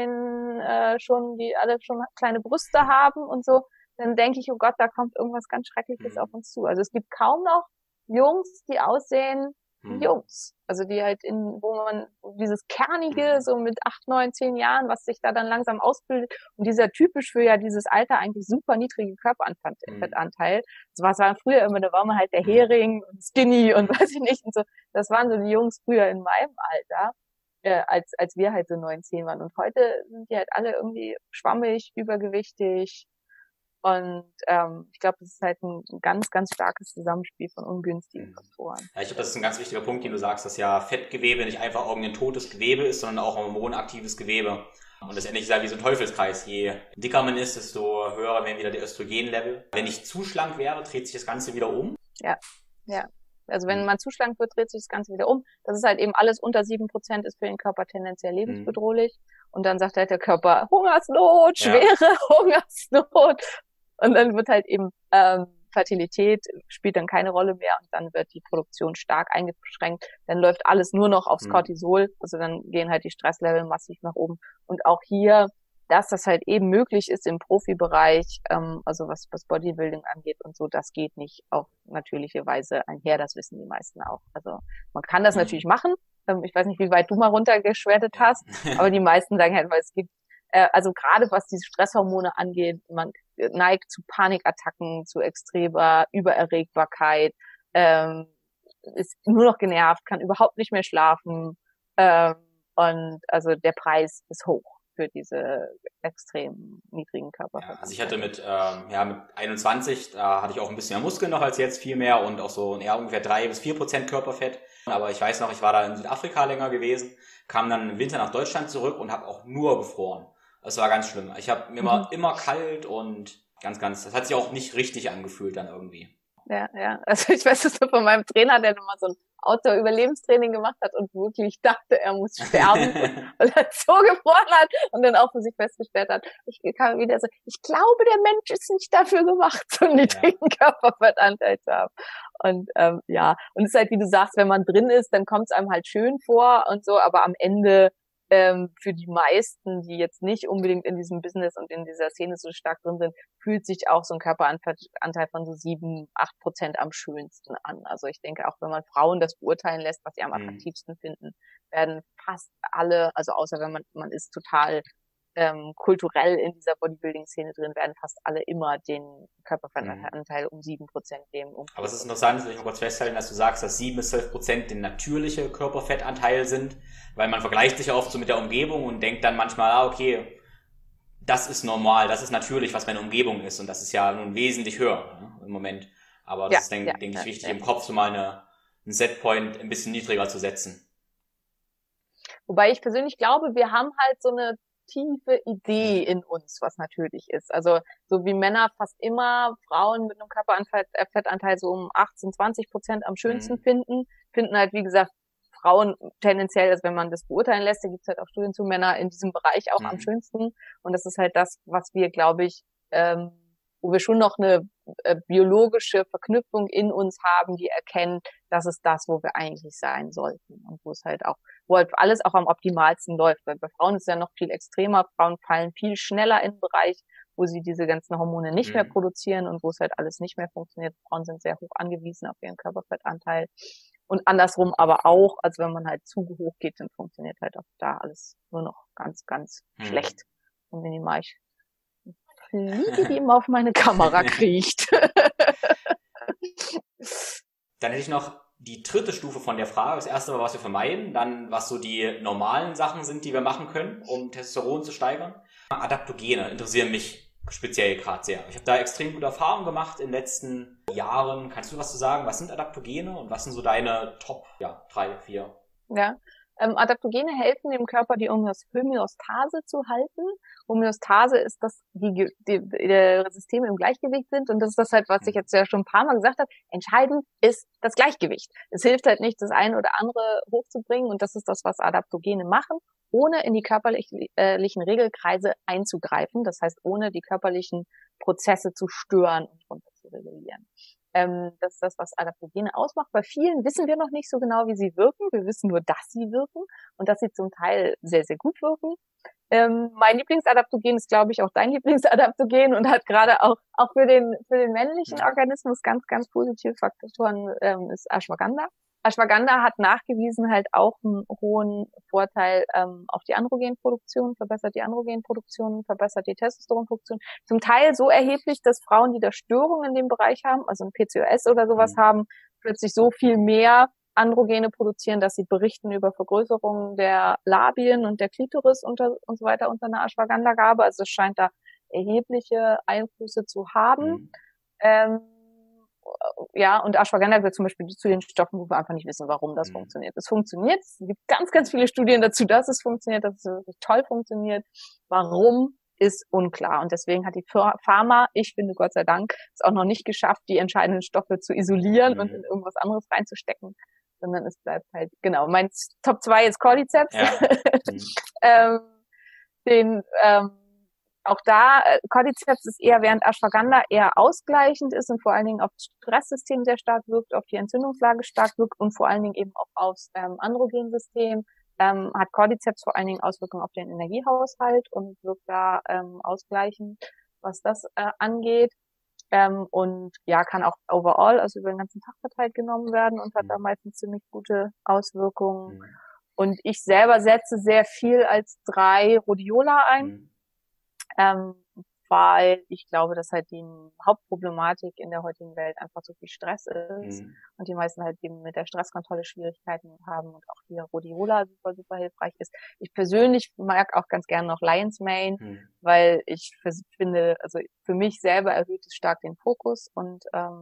die alle schon kleine Brüste haben und so, dann denke ich, oh Gott, da kommt irgendwas ganz Schreckliches auf uns zu. Also es gibt kaum noch Jungs, die aussehen wie Jungs. Also die halt wo man dieses Kernige, so mit 8, 9, 10 Jahren, was sich da dann langsam ausbildet und dieser typisch für dieses Alter eigentlich super niedrige Körperfettanteil. Das war früher immer, da war man halt der Hering und Skinny und weiß ich nicht und so. Das waren so die Jungs früher in meinem Alter. Als wir halt so 9, 10 waren. Und heute sind die halt alle irgendwie schwammig, übergewichtig. Und ich glaube, das ist halt ein ganz, ganz starkes Zusammenspiel von ungünstigen Faktoren. Ja, ich glaube, das ist ein ganz wichtiger Punkt, den du sagst, dass ja Fettgewebe nicht einfach irgendein totes Gewebe ist, sondern auch hormonaktives Gewebe. Und letztendlich ist ja wie so ein Teufelskreis. Je dicker man ist, desto höher werden wieder die Östrogenlevel. Wenn ich zu schlank wäre, dreht sich das Ganze wieder um. Ja. Also wenn man zu schlank wird, dreht sich das Ganze wieder um. Das ist halt eben alles unter 7% ist für den Körper tendenziell lebensbedrohlich. Und dann sagt halt der Körper, Hungersnot, schwere Hungersnot. Und dann wird halt eben Fertilität spielt dann keine Rolle mehr und dann wird die Produktion stark eingeschränkt. Dann läuft alles nur noch aufs Cortisol. Also dann gehen halt die Stresslevel massiv nach oben. Und auch hier, dass das halt eben möglich ist im Profibereich, also was Bodybuilding angeht und so, das geht nicht auf natürliche Weise einher, das wissen die meisten auch. Also man kann das natürlich machen. Ich weiß nicht, wie weit du mal runtergeschwertet hast, aber die meisten sagen halt, weil es gibt, also gerade was diese Stresshormone angeht, man neigt zu Panikattacken, zu extremer Übererregbarkeit, ist nur noch genervt, kann überhaupt nicht mehr schlafen, und also der Preis ist hoch für diese extrem niedrigen Körperfett. Ja, also ich hatte mit 21, da hatte ich auch ein bisschen mehr Muskeln noch als jetzt, viel mehr und auch so eher ungefähr 3-4% Körperfett. Aber ich weiß noch, ich war da in Südafrika länger gewesen, kam dann im Winter nach Deutschland zurück und habe auch nur gefroren. Das war ganz schlimm. Ich habe mir immer kalt und das hat sich auch nicht richtig angefühlt dann irgendwie. Ja. Also ich weiß es nur von meinem Trainer, der nochmal so ein Outdoor-Überlebenstraining gemacht hat und wirklich dachte, er muss sterben, weil er so gefroren hat und dann auch für sich festgestellt hat, ich kam wieder so, ich glaube, der Mensch ist nicht dafür gemacht, so einen niedrigen Körperfettanteil zu haben. Und und es ist halt, wie du sagst, wenn man drin ist, dann kommt es einem halt schön vor und so, aber am Ende für die meisten, die jetzt nicht unbedingt in diesem Business und in dieser Szene so stark drin sind, fühlt sich auch so ein Körperanteil von so 7-8% am schönsten an. Also ich denke, auch wenn man Frauen das beurteilen lässt, was sie am attraktivsten finden, werden fast alle, also außer wenn man ist total kulturell in dieser Bodybuilding-Szene drin, werden fast alle immer den Körperfettanteil um 7% nehmen. Aber es ist interessant, dass ich mal kurz festhalten, dass du sagst, dass 7-12% der natürliche Körperfettanteil sind, weil man vergleicht sich ja oft so mit der Umgebung und denkt dann manchmal, okay, das ist normal, das ist natürlich, was meine Umgebung ist und das ist ja nun wesentlich höher, ne, im Moment. Aber das ist, denke ich, wichtig, im Kopf so mal einen Setpoint ein bisschen niedriger zu setzen. Wobei ich persönlich glaube, wir haben halt so eine tiefe Idee in uns, was natürlich ist. Also so wie Männer fast immer Frauen mit einem Körperfettanteil so um 18-20% am schönsten finden halt, wie gesagt, Frauen tendenziell, also wenn man das beurteilen lässt, da gibt es halt auch Studien zu Männer in diesem Bereich auch am schönsten. Und das ist halt das, was wir, glaube ich, wo wir schon noch eine biologische Verknüpfung in uns haben, die erkennt, das ist das, wo wir eigentlich sein sollten und wo es halt auch, wo halt alles auch am optimalsten läuft. Weil bei Frauen ist es ja noch viel extremer. Frauen fallen viel schneller in den Bereich, wo sie diese ganzen Hormone nicht mehr produzieren und wo es halt alles nicht mehr funktioniert. Frauen sind sehr hoch angewiesen auf ihren Körperfettanteil. Und andersrum aber auch, also wenn man halt zu hoch geht, dann funktioniert halt auch da alles nur noch ganz, ganz schlecht. Und wenn die Fliege, die immer auf meine Kamera kriecht. Dann hätte ich noch die dritte Stufe von der Frage. Das erste war, was wir vermeiden, dann was so die normalen Sachen sind, die wir machen können, um Testosteron zu steigern. Adaptogene interessieren mich speziell gerade sehr. Ich habe da extrem gute Erfahrungen gemacht in den letzten Jahren. Kannst du was zu sagen? Was sind Adaptogene und was sind so deine Top 3, 4? Ja. Adaptogene helfen dem Körper, die Homöostase zu halten. Homöostase ist, dass die Systeme im Gleichgewicht sind und das ist das halt, was ich jetzt ja schon ein paar Mal gesagt habe. Entscheidend ist das Gleichgewicht. Es hilft halt nicht, das eine oder andere hochzubringen und das ist das, was Adaptogene machen, ohne in die körperlichen Regelkreise einzugreifen. Das heißt, ohne die körperlichen Prozesse zu stören und runter zu regulieren. Das ist das, was Adaptogene ausmacht. Bei vielen wissen wir noch nicht so genau, wie sie wirken. Wir wissen nur, dass sie wirken und dass sie zum Teil sehr, sehr gut wirken. Mein Lieblingsadaptogen ist, glaube ich, auch dein Lieblingsadaptogen und hat gerade auch für den männlichen Organismus ganz, ganz positive Faktoren, ist Ashwagandha. Ashwagandha hat nachgewiesen halt auch einen hohen Vorteil auf die Androgenproduktion, verbessert die Androgenproduktion, verbessert die Testosteronproduktion. Zum Teil so erheblich, dass Frauen, die da Störungen in dem Bereich haben, also ein PCOS oder sowas haben, plötzlich so viel mehr Androgene produzieren, dass sie berichten über Vergrößerungen der Labien und der Klitoris und so weiter unter einer Ashwagandha-Gabe. Also es scheint da erhebliche Einflüsse zu haben. Mhm. Ja, und Ashwagandha gehört zum Beispiel zu den Stoffen, wo wir einfach nicht wissen, warum das funktioniert. Es funktioniert. Es gibt ganz, ganz viele Studien dazu, dass es funktioniert, dass es wirklich toll funktioniert. Warum ist unklar. Und deswegen hat die Pharma, ich finde Gott sei Dank, es auch noch nicht geschafft, die entscheidenden Stoffe zu isolieren und in irgendwas anderes reinzustecken, sondern es bleibt halt, genau, mein Top 2 ist Cordyceps. Ja. Auch da, Cordyceps ist eher, während Ashwagandha eher ausgleichend ist und vor allen Dingen auf das Stresssystem sehr stark wirkt, auf die Entzündungslage stark wirkt und vor allen Dingen eben auch aufs Androgensystem, hat Cordyceps vor allen Dingen Auswirkungen auf den Energiehaushalt und wirkt da ausgleichend, was das angeht. Und ja, kann auch overall, also über den ganzen Tag verteilt genommen werden und hat da meistens ziemlich gute Auswirkungen. Und ich selber setze sehr viel als 3 Rhodiola ein. Weil ich glaube, dass halt die Hauptproblematik in der heutigen Welt einfach so viel Stress ist und die meisten halt eben mit der Stresskontrolle Schwierigkeiten haben und auch hier Rhodiola super, super hilfreich ist. Ich persönlich mag auch ganz gerne noch Lion's Mane, weil ich finde, also für mich selber erhöht es stark den Fokus und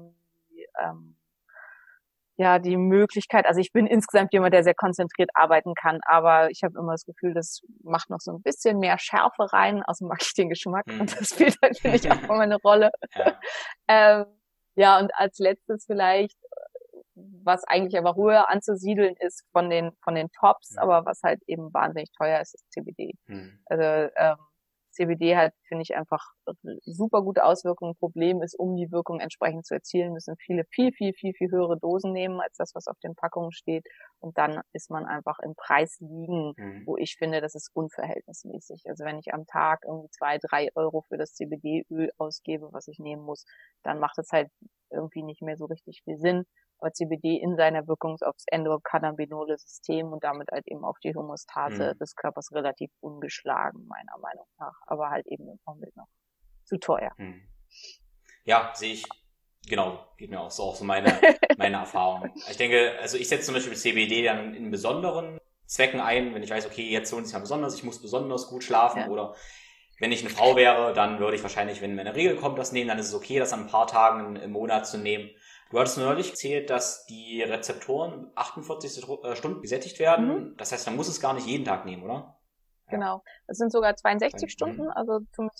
die Möglichkeit, also ich bin insgesamt jemand, der sehr konzentriert arbeiten kann, aber ich habe immer das Gefühl, das macht noch so ein bisschen mehr Schärfe rein, außerdem mag ich den Geschmack und das spielt halt, finde ich, auch immer eine Rolle. Und als letztes vielleicht, was eigentlich aber höher anzusiedeln ist von den Tops, aber was halt eben wahnsinnig teuer ist, ist CBD. Also CBD hat, finde ich, einfach super gute Auswirkungen. Problem ist, um die Wirkung entsprechend zu erzielen, müssen viele viel, viel, viel, viel höhere Dosen nehmen, als das, was auf den Packungen steht. Und dann ist man einfach im Preis liegen, wo ich finde, das ist unverhältnismäßig. Also wenn ich am Tag irgendwie 2-3 Euro für das CBD-Öl ausgebe, was ich nehmen muss, dann macht es halt irgendwie nicht mehr so richtig viel Sinn. Aber CBD in seiner Wirkung aufs endokannabinole System und damit halt eben auf die Homöostase des Körpers relativ ungeschlagen, meiner Meinung nach. Aber halt eben im Augenblick noch zu teuer. Ja, sehe ich. Genau, geht mir auch so meine Erfahrung. Ich denke, also ich setze zum Beispiel CBD dann in besonderen Zwecken ein, wenn ich weiß, okay, jetzt lohnt es sich mal besonders, ich muss besonders gut schlafen oder wenn ich eine Frau wäre, dann würde ich wahrscheinlich, wenn meine Regel kommt, das nehmen, dann ist es okay, das an ein paar Tagen im Monat zu nehmen. Du hattest neulich erzählt, dass die Rezeptoren 48 Stunden gesättigt werden. Das heißt, man muss es gar nicht jeden Tag nehmen, oder? Genau. Das sind sogar 62 Stunden, also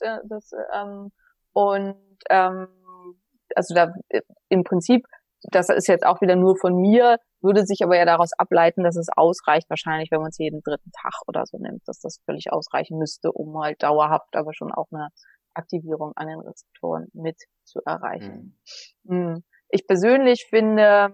also da im Prinzip, das ist jetzt auch wieder nur von mir, würde sich aber ja daraus ableiten, dass es ausreicht, wahrscheinlich, wenn man es jeden 3. Tag oder so nimmt, dass das völlig ausreichen müsste, um halt dauerhaft aber schon auch eine Aktivierung an den Rezeptoren mit zu erreichen. Ich persönlich finde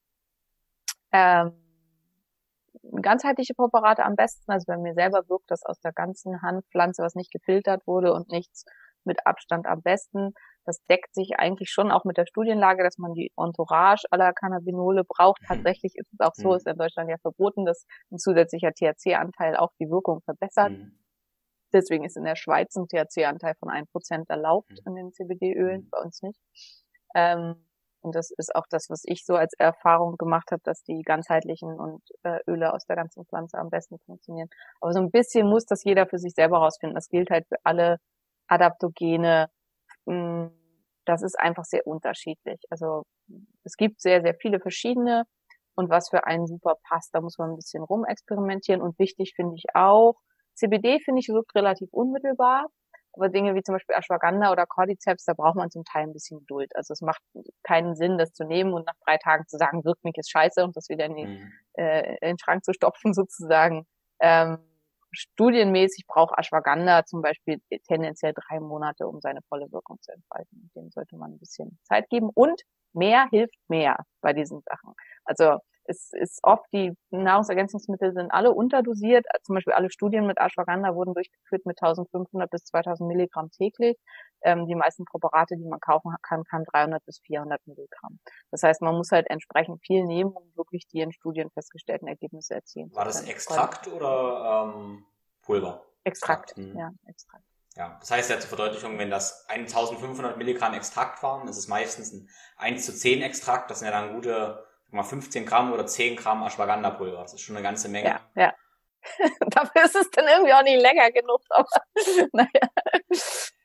ganzheitliche Präparate am besten. Also bei mir selber wirkt das aus der ganzen Hanfpflanze, was nicht gefiltert wurde und nichts mit Abstand am besten. Das deckt sich eigentlich schon auch mit der Studienlage, dass man die Entourage aller Cannabinole braucht. Tatsächlich ist es auch so, ist in Deutschland ja verboten, dass ein zusätzlicher THC-Anteil auch die Wirkung verbessert. Deswegen ist in der Schweiz ein THC-Anteil von 1% erlaubt in den CBD-Ölen, bei uns nicht. Und das ist auch das, was ich so als Erfahrung gemacht habe, dass die ganzheitlichen und Öle aus der ganzen Pflanze am besten funktionieren. Aber so ein bisschen muss das jeder für sich selber rausfinden. Das gilt halt für alle Adaptogene. Das ist einfach sehr unterschiedlich. Also es gibt sehr, sehr viele verschiedene und was für einen super passt, da muss man ein bisschen rumexperimentieren. Und wichtig finde ich auch, CBD finde ich wirkt relativ unmittelbar. Aber Dinge wie zum Beispiel Ashwagandha oder Cordyceps, da braucht man zum Teil ein bisschen Geduld. Also es macht keinen Sinn, das zu nehmen und nach 3 Tagen zu sagen, wirkt mich jetzt scheiße und das wieder in den Schrank zu stopfen sozusagen. Studienmäßig braucht Ashwagandha zum Beispiel tendenziell 3 Monate, um seine volle Wirkung zu entfalten. Dem sollte man ein bisschen Zeit geben. Und mehr hilft mehr bei diesen Sachen. Also es ist oft, die Nahrungsergänzungsmittel sind alle unterdosiert. Zum Beispiel alle Studien mit Ashwagandha wurden durchgeführt mit 1500 bis 2000 Milligramm täglich. Die meisten Präparate, die man kaufen kann, haben 300 bis 400 Milligramm. Das heißt, man muss halt entsprechend viel nehmen, um wirklich die in Studien festgestellten Ergebnisse erzielen zu können. War das Extrakt oder Pulver? Extrakt, ja, Extrakt. Ja, das heißt ja zur Verdeutlichung, wenn das 1500 Milligramm Extrakt waren, ist es meistens ein 1:10 Extrakt. Das sind ja dann gute 15 Gramm oder 10 Gramm Ashwagandha-Pulver. Das ist schon eine ganze Menge. Ja. Dafür ist es dann irgendwie auch nicht lecker genug, aber naja.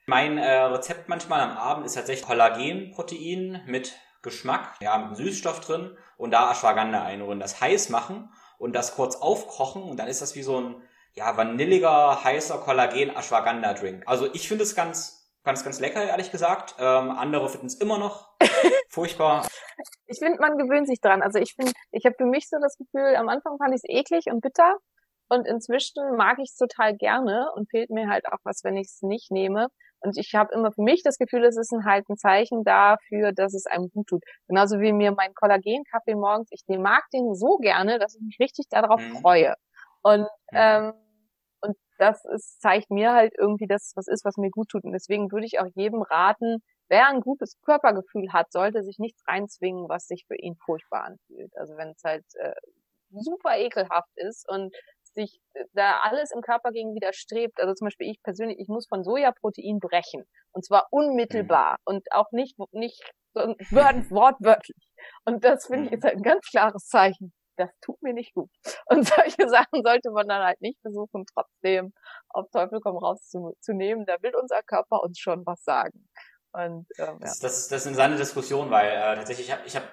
Mein Rezept manchmal am Abend ist tatsächlich Kollagenprotein mit Geschmack, ja, mit einem Süßstoff drin und da Ashwagandha einrühren, das heiß machen und das kurz aufkochen und dann ist das wie so ein, ja, vanilliger, heißer Kollagen-Ashwagandha-Drink. Also ich finde es ganz lecker, ehrlich gesagt. Andere finden es immer noch furchtbar. Ich finde, man gewöhnt sich dran. Also ich habe für mich so das Gefühl, am Anfang fand ich es eklig und bitter und inzwischen mag ich es total gerne und fehlt mir halt auch was, wenn ich es nicht nehme. Und ich habe immer für mich das Gefühl, es ist halt ein Zeichen dafür, dass es einem gut tut. Genauso wie mir mein Kollagenkaffee morgens, ich mag den so gerne, dass ich mich richtig darauf freue. Und und zeigt mir halt irgendwie, dass es was ist, was mir gut tut. Und deswegen würde ich auch jedem raten, wer ein gutes Körpergefühl hat, sollte sich nichts reinzwingen, was sich für ihn furchtbar anfühlt. Also wenn es halt super ekelhaft ist und sich da alles im Körper gegen widerstrebt. Also zum Beispiel ich persönlich, ich muss von Sojaprotein brechen. Und zwar unmittelbar und auch nicht so wortwörtlich. Und das finde ich ist halt ein ganz klares Zeichen. Das tut mir nicht gut. Und solche Sachen sollte man dann halt nicht versuchen, trotzdem auf Teufel komm raus zu nehmen. Da will unser Körper uns schon was sagen. Und das ist eine interessante Diskussion, weil tatsächlich ich hab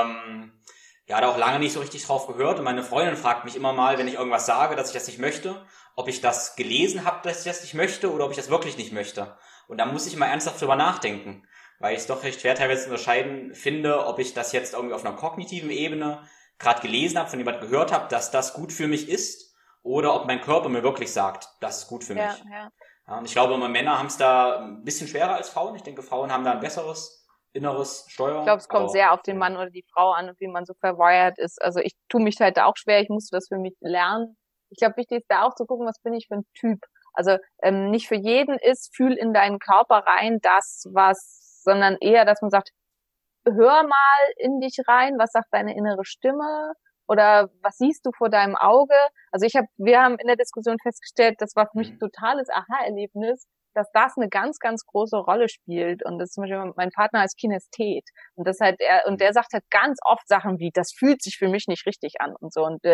ja da auch lange nicht so richtig drauf gehört und meine Freundin fragt mich immer mal, wenn ich irgendwas sage, dass ich das nicht möchte, ob ich das gelesen habe, dass ich das nicht möchte oder ob ich das wirklich nicht möchte. Und da muss ich mal ernsthaft drüber nachdenken, weil ich es doch recht schwer teilweise unterscheiden finde, ob ich das jetzt irgendwie auf einer kognitiven Ebene gerade gelesen habe, von jemand gehört habe, dass das gut für mich ist oder ob mein Körper mir wirklich sagt, das ist gut für mich. Ja, und ich glaube, Männer haben es da ein bisschen schwerer als Frauen. Ich denke, Frauen haben da ein besseres inneres Steuer. Ich glaube, es kommt sehr auf den Mann oder die Frau an und wie man so verwired ist. Also ich tue mich halt da auch schwer. Ich musste das für mich lernen. Ich glaube, wichtig ist da auch zu gucken, was bin ich für ein Typ. Also nicht für jeden ist, fühl in deinen Körper rein, sondern eher, dass man sagt, hör mal in dich rein, was sagt deine innere Stimme oder was siehst du vor deinem Auge? Also wir haben in der Diskussion festgestellt, das war für mich ein totales Aha-Erlebnis, dass das eine ganz, ganz große Rolle spielt. Und das ist zum Beispiel mein Partner als Kinesthet. Und das halt der sagt halt ganz oft Sachen wie, das fühlt sich für mich nicht richtig an und so. Und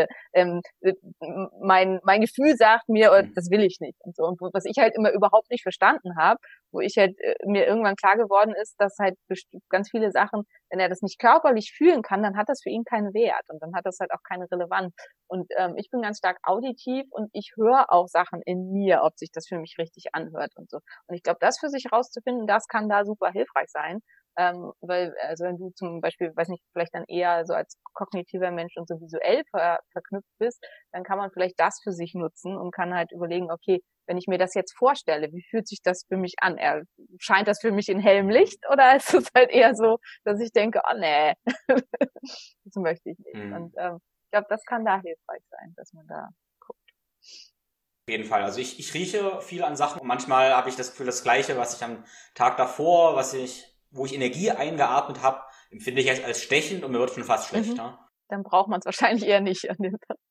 mein Gefühl sagt mir, das will ich nicht und so. Und was ich halt immer überhaupt nicht verstanden habe, wo ich halt mir irgendwann klar geworden ist, dass halt ganz viele Sachen, wenn er das nicht körperlich fühlen kann, dann hat das für ihn keinen Wert und dann hat das halt auch keine Relevanz. Und ich bin ganz stark auditiv und ich höre auch Sachen in mir, ob sich das für mich richtig anhört und so. Und ich glaube, das für sich rauszufinden, das kann da super hilfreich sein. Weil, also wenn du zum Beispiel, weiß nicht, vielleicht dann eher so als kognitiver Mensch und so visuell verknüpft bist, dann kann man vielleicht das für sich nutzen und kann halt überlegen, okay, wenn ich mir das jetzt vorstelle, wie fühlt sich das für mich an? Scheint das für mich in hellem Licht oder ist es halt eher so, dass ich denke, oh nee, das möchte ich nicht. Und ich glaube, das kann da hilfreich sein, dass man da guckt. Auf jeden Fall. Also ich rieche viel an Sachen und manchmal habe ich das Gefühl, das Gleiche, was ich am Tag davor, wo ich Energie eingeatmet habe, empfinde ich als stechend und mir wird schon fast schlechter. Dann braucht man es wahrscheinlich eher nicht an dem Tag.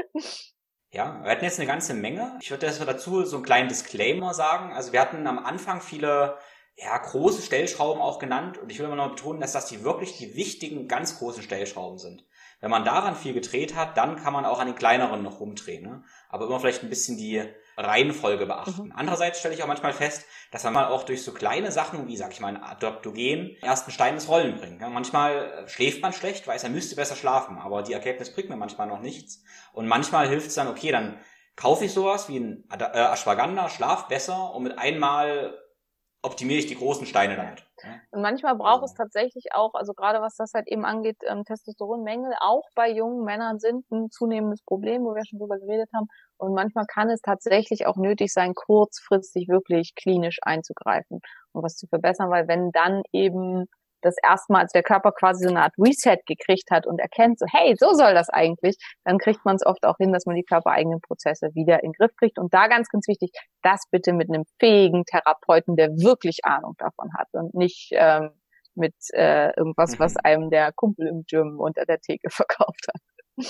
Ja, wir hatten jetzt eine ganze Menge. Ich würde dazu so einen kleinen Disclaimer sagen. Also wir hatten am Anfang viele große Stellschrauben auch genannt und ich will immer noch betonen, dass das die wirklich die wichtigen, ganz großen Stellschrauben sind. Wenn man daran viel gedreht hat, dann kann man auch an den kleineren noch rumdrehen, ne? Aber immer vielleicht ein bisschen die Reihenfolge beachten. Andererseits stelle ich auch manchmal fest, dass man mal auch durch so kleine Sachen wie, sag ich mal, ein Adaptogen ersten Stein ins Rollen bringt. Ja, manchmal schläft man schlecht, weiß, er müsste besser schlafen, aber die Erkenntnis bringt mir manchmal noch nichts. Und manchmal hilft es dann, okay, dann kaufe ich sowas wie ein Ashwagandha, schlaf besser und mit einmal optimiere ich die großen Steine damit. Und manchmal braucht es tatsächlich auch, also gerade was das halt eben angeht, Testosteronmängel auch bei jungen Männern sind ein zunehmendes Problem, wo wir schon drüber geredet haben. Und manchmal kann es tatsächlich auch nötig sein, kurzfristig wirklich klinisch einzugreifen und was zu verbessern, weil wenn dann eben das erstmal, als der Körper quasi so eine Art Reset gekriegt hat und erkennt so, hey, so soll das eigentlich, dann kriegt man es oft auch hin, dass man die körpereigenen Prozesse wieder in den Griff kriegt. Und da ganz, ganz wichtig, das bitte mit einem fähigen Therapeuten, der wirklich Ahnung davon hat und nicht mit irgendwas, was einem der Kumpel im Gym unter der Theke verkauft hat.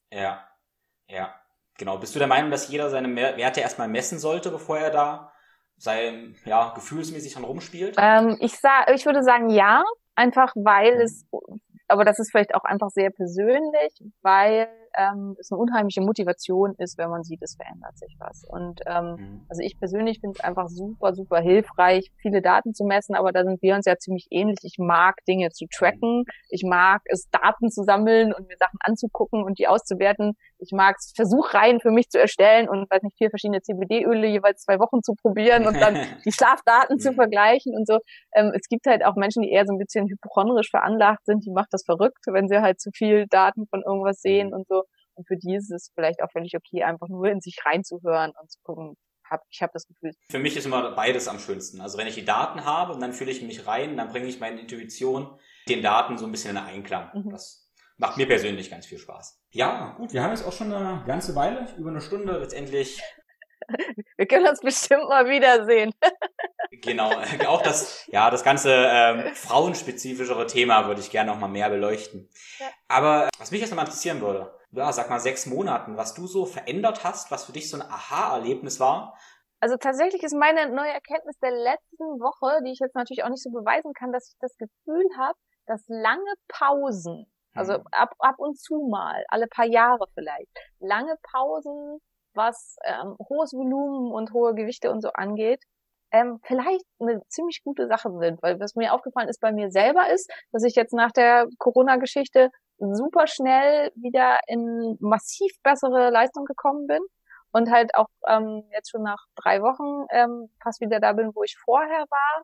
Ja, genau. Bist du der Meinung, dass jeder seine Werte erstmal messen sollte, bevor er da gefühlsmäßig dran rumspielt? Ich würde sagen, ja, einfach weil aber das ist vielleicht auch einfach sehr persönlich, weil es eine unheimliche Motivation ist, wenn man sieht, es verändert sich was. Und also ich persönlich finde es einfach super, super hilfreich, viele Daten zu messen, aber da sind wir uns ja ziemlich ähnlich. Ich mag Dinge zu tracken, ich mag es, Daten zu sammeln und mir Sachen anzugucken und die auszuwerten. Ich mag es, Versuchreihen für mich zu erstellen und, weiß nicht, 4 verschiedene CBD-Öle jeweils 2 Wochen zu probieren und dann die Schlafdaten zu vergleichen und so. Es gibt halt auch Menschen, die eher so ein bisschen hypochondrisch veranlagt sind, die macht das verrückt, wenn sie halt zu viel Daten von irgendwas sehen und so. Und für die ist es vielleicht auch völlig okay, einfach nur in sich reinzuhören und zu gucken, ich habe das Gefühl. Für mich ist immer beides am schönsten. Also wenn ich die Daten habe und dann fühle ich mich rein, dann bringe ich meine Intuition den Daten so ein bisschen in Einklang. Das macht mir persönlich ganz viel Spaß. Ja, gut, wir haben jetzt auch schon eine ganze Weile, über eine Stunde letztendlich. Wir können uns bestimmt mal wiedersehen. Genau, auch das ganze frauenspezifischere Thema würde ich gerne noch mal mehr beleuchten. Ja. Aber was mich jetzt noch mal interessieren würde, ja, sag mal 6 Monaten, was du so verändert hast, was für dich so ein Aha-Erlebnis war. Also tatsächlich ist meine neue Erkenntnis der letzten Woche, die ich jetzt natürlich auch nicht so beweisen kann, dass ich das Gefühl habe, dass lange Pausen, also ab und zu mal, alle paar Jahre vielleicht, lange Pausen, was hohes Volumen und hohe Gewichte und so angeht, vielleicht eine ziemlich gute Sache sind, weil was mir aufgefallen ist bei mir selber ist, dass ich jetzt nach der Corona-Geschichte super schnell wieder in massiv bessere Leistung gekommen bin und halt auch jetzt schon nach 3 Wochen fast wieder da bin, wo ich vorher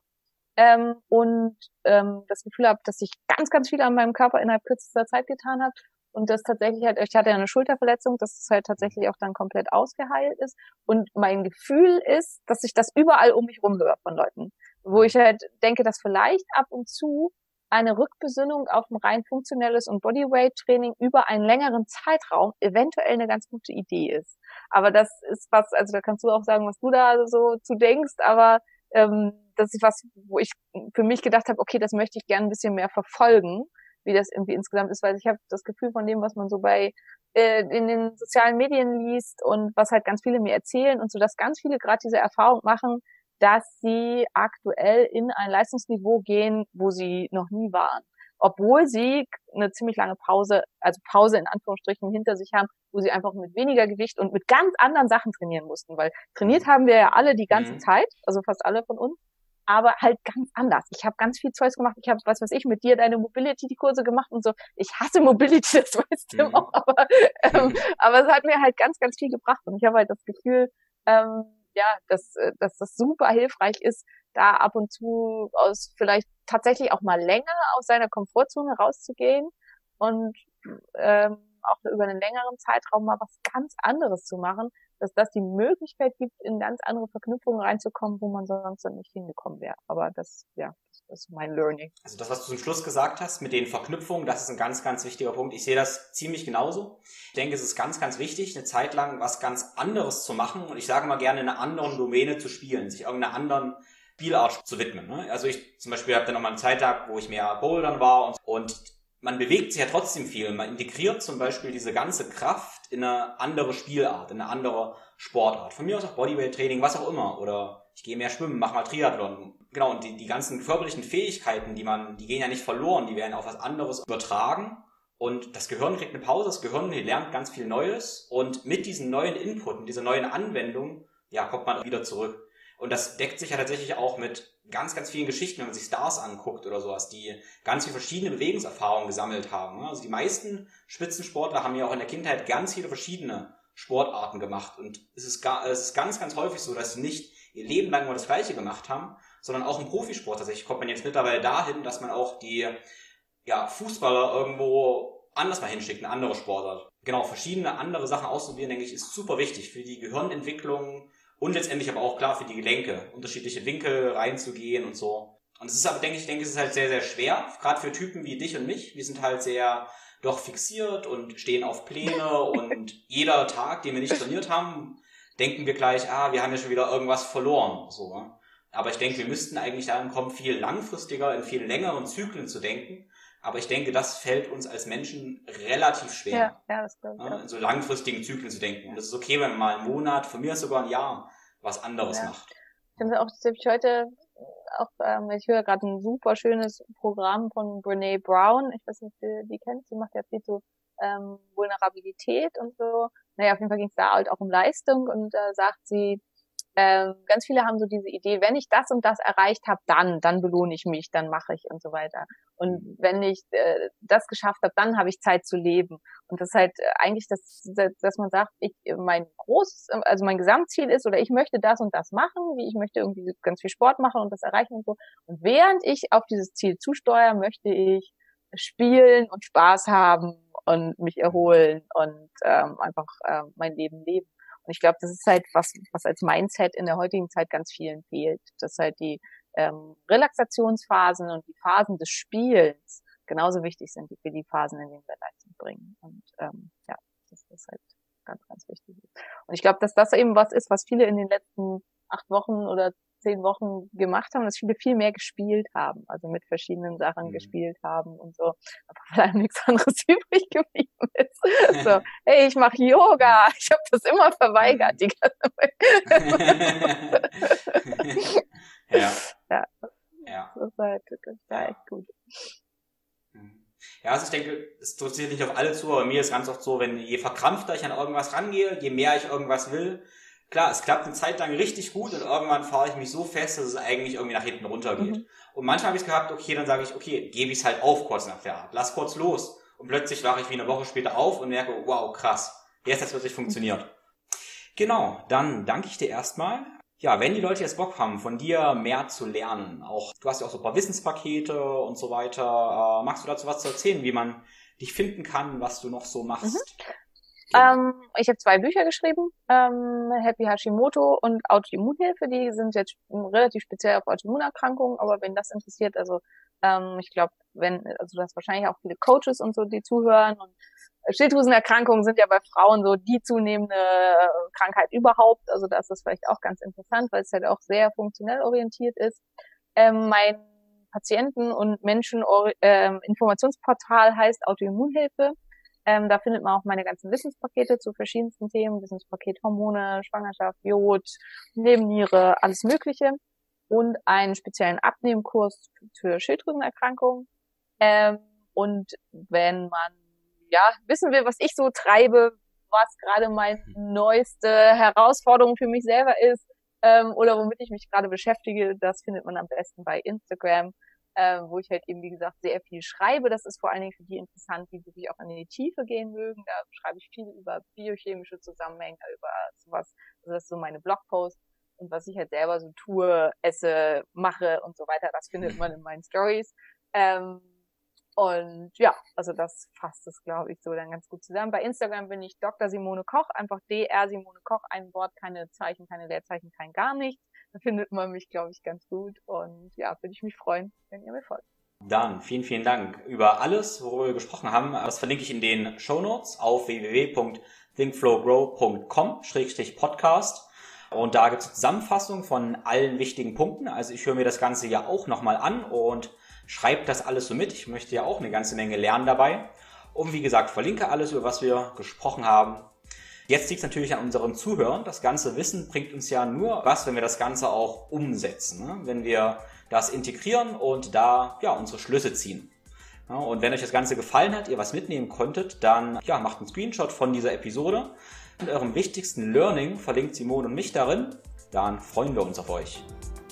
war und das Gefühl habe, dass ich ganz, ganz viel an meinem Körper innerhalb kürzester Zeit getan habe. Und das tatsächlich halt, ich hatte ja eine Schulterverletzung, dass es halt tatsächlich auch dann komplett ausgeheilt ist. Und mein Gefühl ist, dass ich das überall um mich rum höre von Leuten. Wo ich halt denke, dass vielleicht ab und zu eine Rückbesinnung auf ein rein funktionelles und Bodyweight-Training über einen längeren Zeitraum eventuell eine ganz gute Idee ist. Aber das ist was, also da kannst du auch sagen, was du da so zu denkst, aber das ist was, wo ich für mich gedacht habe, okay, das möchte ich gerne ein bisschen mehr verfolgen, wie das irgendwie insgesamt ist, weil ich habe das Gefühl von dem, was man so bei in den sozialen Medien liest und was halt ganz viele mir erzählen und so, dass ganz viele gerade diese Erfahrung machen, dass sie aktuell in ein Leistungsniveau gehen, wo sie noch nie waren. Obwohl sie eine ziemlich lange Pause, also Pause in Anführungsstrichen hinter sich haben, wo sie einfach mit weniger Gewicht und mit ganz anderen Sachen trainieren mussten, weil trainiert haben wir ja alle die ganze Zeit, also fast alle von uns, aber halt ganz anders. Ich habe ganz viel Zeugs gemacht. Ich habe, was weiß ich, mit dir deine Mobility-Kurse gemacht und so. Ich hasse Mobility, das weißt du auch, aber es hat mir halt ganz, ganz viel gebracht und ich habe halt das Gefühl, dass das super hilfreich ist, da ab und zu aus vielleicht tatsächlich auch mal länger aus seiner Komfortzone rauszugehen und auch über einen längeren Zeitraum mal was ganz anderes zu machen, dass das die Möglichkeit gibt, in ganz andere Verknüpfungen reinzukommen, wo man sonst dann nicht hingekommen wäre. Aber das ist mein Learning. Also das, was du zum Schluss gesagt hast mit den Verknüpfungen, das ist ein ganz, ganz wichtiger Punkt. Ich sehe das ziemlich genauso. Ich denke, es ist ganz, ganz wichtig, eine Zeit lang was ganz anderes zu machen und ich sage mal gerne in einer anderen Domäne zu spielen, sich irgendeiner anderen Spielart zu widmen. Ne? Also ich zum Beispiel habe dann nochmal einen Zeittag, wo ich mehr Bouldern war und man bewegt sich ja trotzdem viel. Man integriert zum Beispiel diese ganze Kraft in eine andere Spielart, in eine andere Sportart. Von mir aus auch Bodyweight-Training, was auch immer. Oder ich gehe mehr schwimmen, mache mal Triathlon. Genau, und die ganzen körperlichen Fähigkeiten, die gehen ja nicht verloren, die werden auf was anderes übertragen. Und das Gehirn kriegt eine Pause, das Gehirn lernt ganz viel Neues. Und mit diesen neuen Input, mit dieser neuen Anwendung, kommt man wieder zurück. Und das deckt sich ja tatsächlich auch mit ganz, ganz vielen Geschichten, wenn man sich Stars anguckt oder sowas, die ganz viele verschiedene Bewegungserfahrungen gesammelt haben. Also die meisten Spitzensportler haben ja auch in der Kindheit ganz viele verschiedene Sportarten gemacht. Und es ist ganz, ganz häufig so, dass sie nicht ihr Leben lang nur das Gleiche gemacht haben, sondern auch im Profisport. Tatsächlich kommt man jetzt mittlerweile dahin, dass man auch die Fußballer irgendwo anders mal hinschickt, eine andere Sportart. Genau, verschiedene andere Sachen ausprobieren, denke ich, ist super wichtig für die Gehirnentwicklung, und letztendlich aber auch klar für die Gelenke, unterschiedliche Winkel reinzugehen und so. Und es ist aber, denke ich, es ist halt sehr, sehr schwer, gerade für Typen wie dich und mich. Wir sind halt sehr doch fixiert und stehen auf Pläne und jeder Tag, den wir nicht trainiert haben, denken wir gleich, wir haben ja schon wieder irgendwas verloren. So. Aber ich denke, wir müssten eigentlich dahin kommen, viel langfristiger, in viel längeren Zyklen zu denken. Aber ich denke, das fällt uns als Menschen relativ schwer. Ja, das stimmt. Ja. In so langfristigen Zyklen zu denken. Und das ist okay, wenn man mal einen Monat, von mir ist sogar ein Jahr, was anderes macht. Ich finde auch, dass ich heute auch, ich höre gerade ein super schönes Programm von Brené Brown. Ich weiß nicht, ob du die kennst. Die macht ja viel so Vulnerabilität und so. Naja, auf jeden Fall ging es da halt auch um Leistung und da sagt sie, ganz viele haben so diese Idee, wenn ich das und das erreicht habe, dann belohne ich mich, dann mache ich und so weiter. Und wenn ich das geschafft habe, dann habe ich Zeit zu leben. Und das ist halt eigentlich, dass man sagt, mein Gesamtziel ist, oder ich möchte das und das machen, wie ich möchte irgendwie ganz viel Sport machen und das erreichen und so. Und während ich auf dieses Ziel zusteuere, möchte ich spielen und Spaß haben und mich erholen und einfach mein Leben leben. Und ich glaube, das ist halt was als Mindset in der heutigen Zeit ganz vielen fehlt, dass halt die Relaxationsphasen und die Phasen des Spielens genauso wichtig sind wie die Phasen, in denen wir Leistung bringen. Und ja, das ist halt ganz, ganz wichtig. Und ich glaube, dass das eben was ist, was viele in den letzten 8 Wochen oder 10 Wochen gemacht haben, dass viele viel mehr gespielt haben, also mit verschiedenen Sachen gespielt haben und so, weil einem nichts anderes übrig geblieben ist. So, hey, ich mache Yoga, ich habe das immer verweigert, die ganze Ja. Das war echt gut. Ja, also ich denke, es interessiert nicht auf alle zu, aber mir ist ganz oft so, wenn je verkrampfter ich an irgendwas rangehe, je mehr ich irgendwas will, klar, es klappt eine Zeit lang richtig gut und irgendwann fahre ich mich so fest, dass es eigentlich irgendwie nach hinten runtergeht. Und manchmal habe ich es gehabt, okay, dann sage ich, okay, gebe ich es halt auf kurz nach der Art, lass kurz los. Und plötzlich wache ich wie eine Woche später auf und merke, wow, krass, jetzt hat es plötzlich funktioniert. Genau, dann danke ich dir erstmal. Ja, wenn die Leute jetzt Bock haben, von dir mehr zu lernen, auch du hast ja auch so ein paar Wissenspakete und so weiter, magst du dazu was zu erzählen, wie man dich finden kann, was du noch so machst? Ich habe 2 Bücher geschrieben, Happy Hashimoto und Autoimmunhilfe, die sind jetzt relativ speziell auf Autoimmunerkrankungen, aber wenn das interessiert, also ich glaube, du hast wahrscheinlich auch viele Coaches und so, die zuhören, und Schilddrüsenerkrankungen sind ja bei Frauen so die zunehmende Krankheit überhaupt, also da ist das vielleicht auch ganz interessant, weil es halt auch sehr funktionell orientiert ist. Mein Patienten- und Informationsportal heißt Autoimmunhilfe. Da findet man auch meine ganzen Wissenspakete zu verschiedensten Themen, Wissenspaket Hormone, Schwangerschaft, Jod, Nebenniere, alles Mögliche, und einen speziellen Abnehmkurs für Schilddrüsenerkrankungen. Und wenn man wissen will, was ich so treibe, was gerade meine neueste Herausforderung für mich selber ist, oder womit ich mich gerade beschäftige, das findet man am besten bei Instagram, wo ich halt eben, wie gesagt, sehr viel schreibe. Das ist vor allen Dingen für die interessant, die wirklich auch in die Tiefe gehen mögen. Da schreibe ich viel über biochemische Zusammenhänge, über sowas. Also das ist so meine Blogposts. Und was ich halt selber so tue, esse, mache und so weiter, das findet man in meinen Stories. Und ja, also das fasst es, glaube ich, so dann ganz gut zusammen. Bei Instagram bin ich Dr. Simone Koch, einfach Dr. Simone Koch, ein Wort, keine Zeichen, keine Leerzeichen, kein gar nichts. Da findet man mich, glaube ich, ganz gut. Und ja, würde ich mich freuen, wenn ihr mir folgt. Dann vielen, vielen Dank. Über alles, worüber wir gesprochen haben, das verlinke ich in den Shownotes auf www.thinkflowgrow.com/podcast. Und da gibt es Zusammenfassung von allen wichtigen Punkten. Also ich höre mir das Ganze ja auch nochmal an und schreibe das alles so mit. Ich möchte ja auch eine ganze Menge lernen dabei. Und wie gesagt, verlinke alles, über was wir gesprochen haben. Jetzt liegt es natürlich an unseren Zuhörern. Das ganze Wissen bringt uns ja nur was, wenn wir das Ganze auch umsetzen. Ne? Wenn wir das integrieren und da unsere Schlüsse ziehen. Ja, und wenn euch das Ganze gefallen hat, ihr was mitnehmen konntet, dann macht einen Screenshot von dieser Episode. Und eurem wichtigsten Learning verlinkt Simone und mich darin. Dann freuen wir uns auf euch.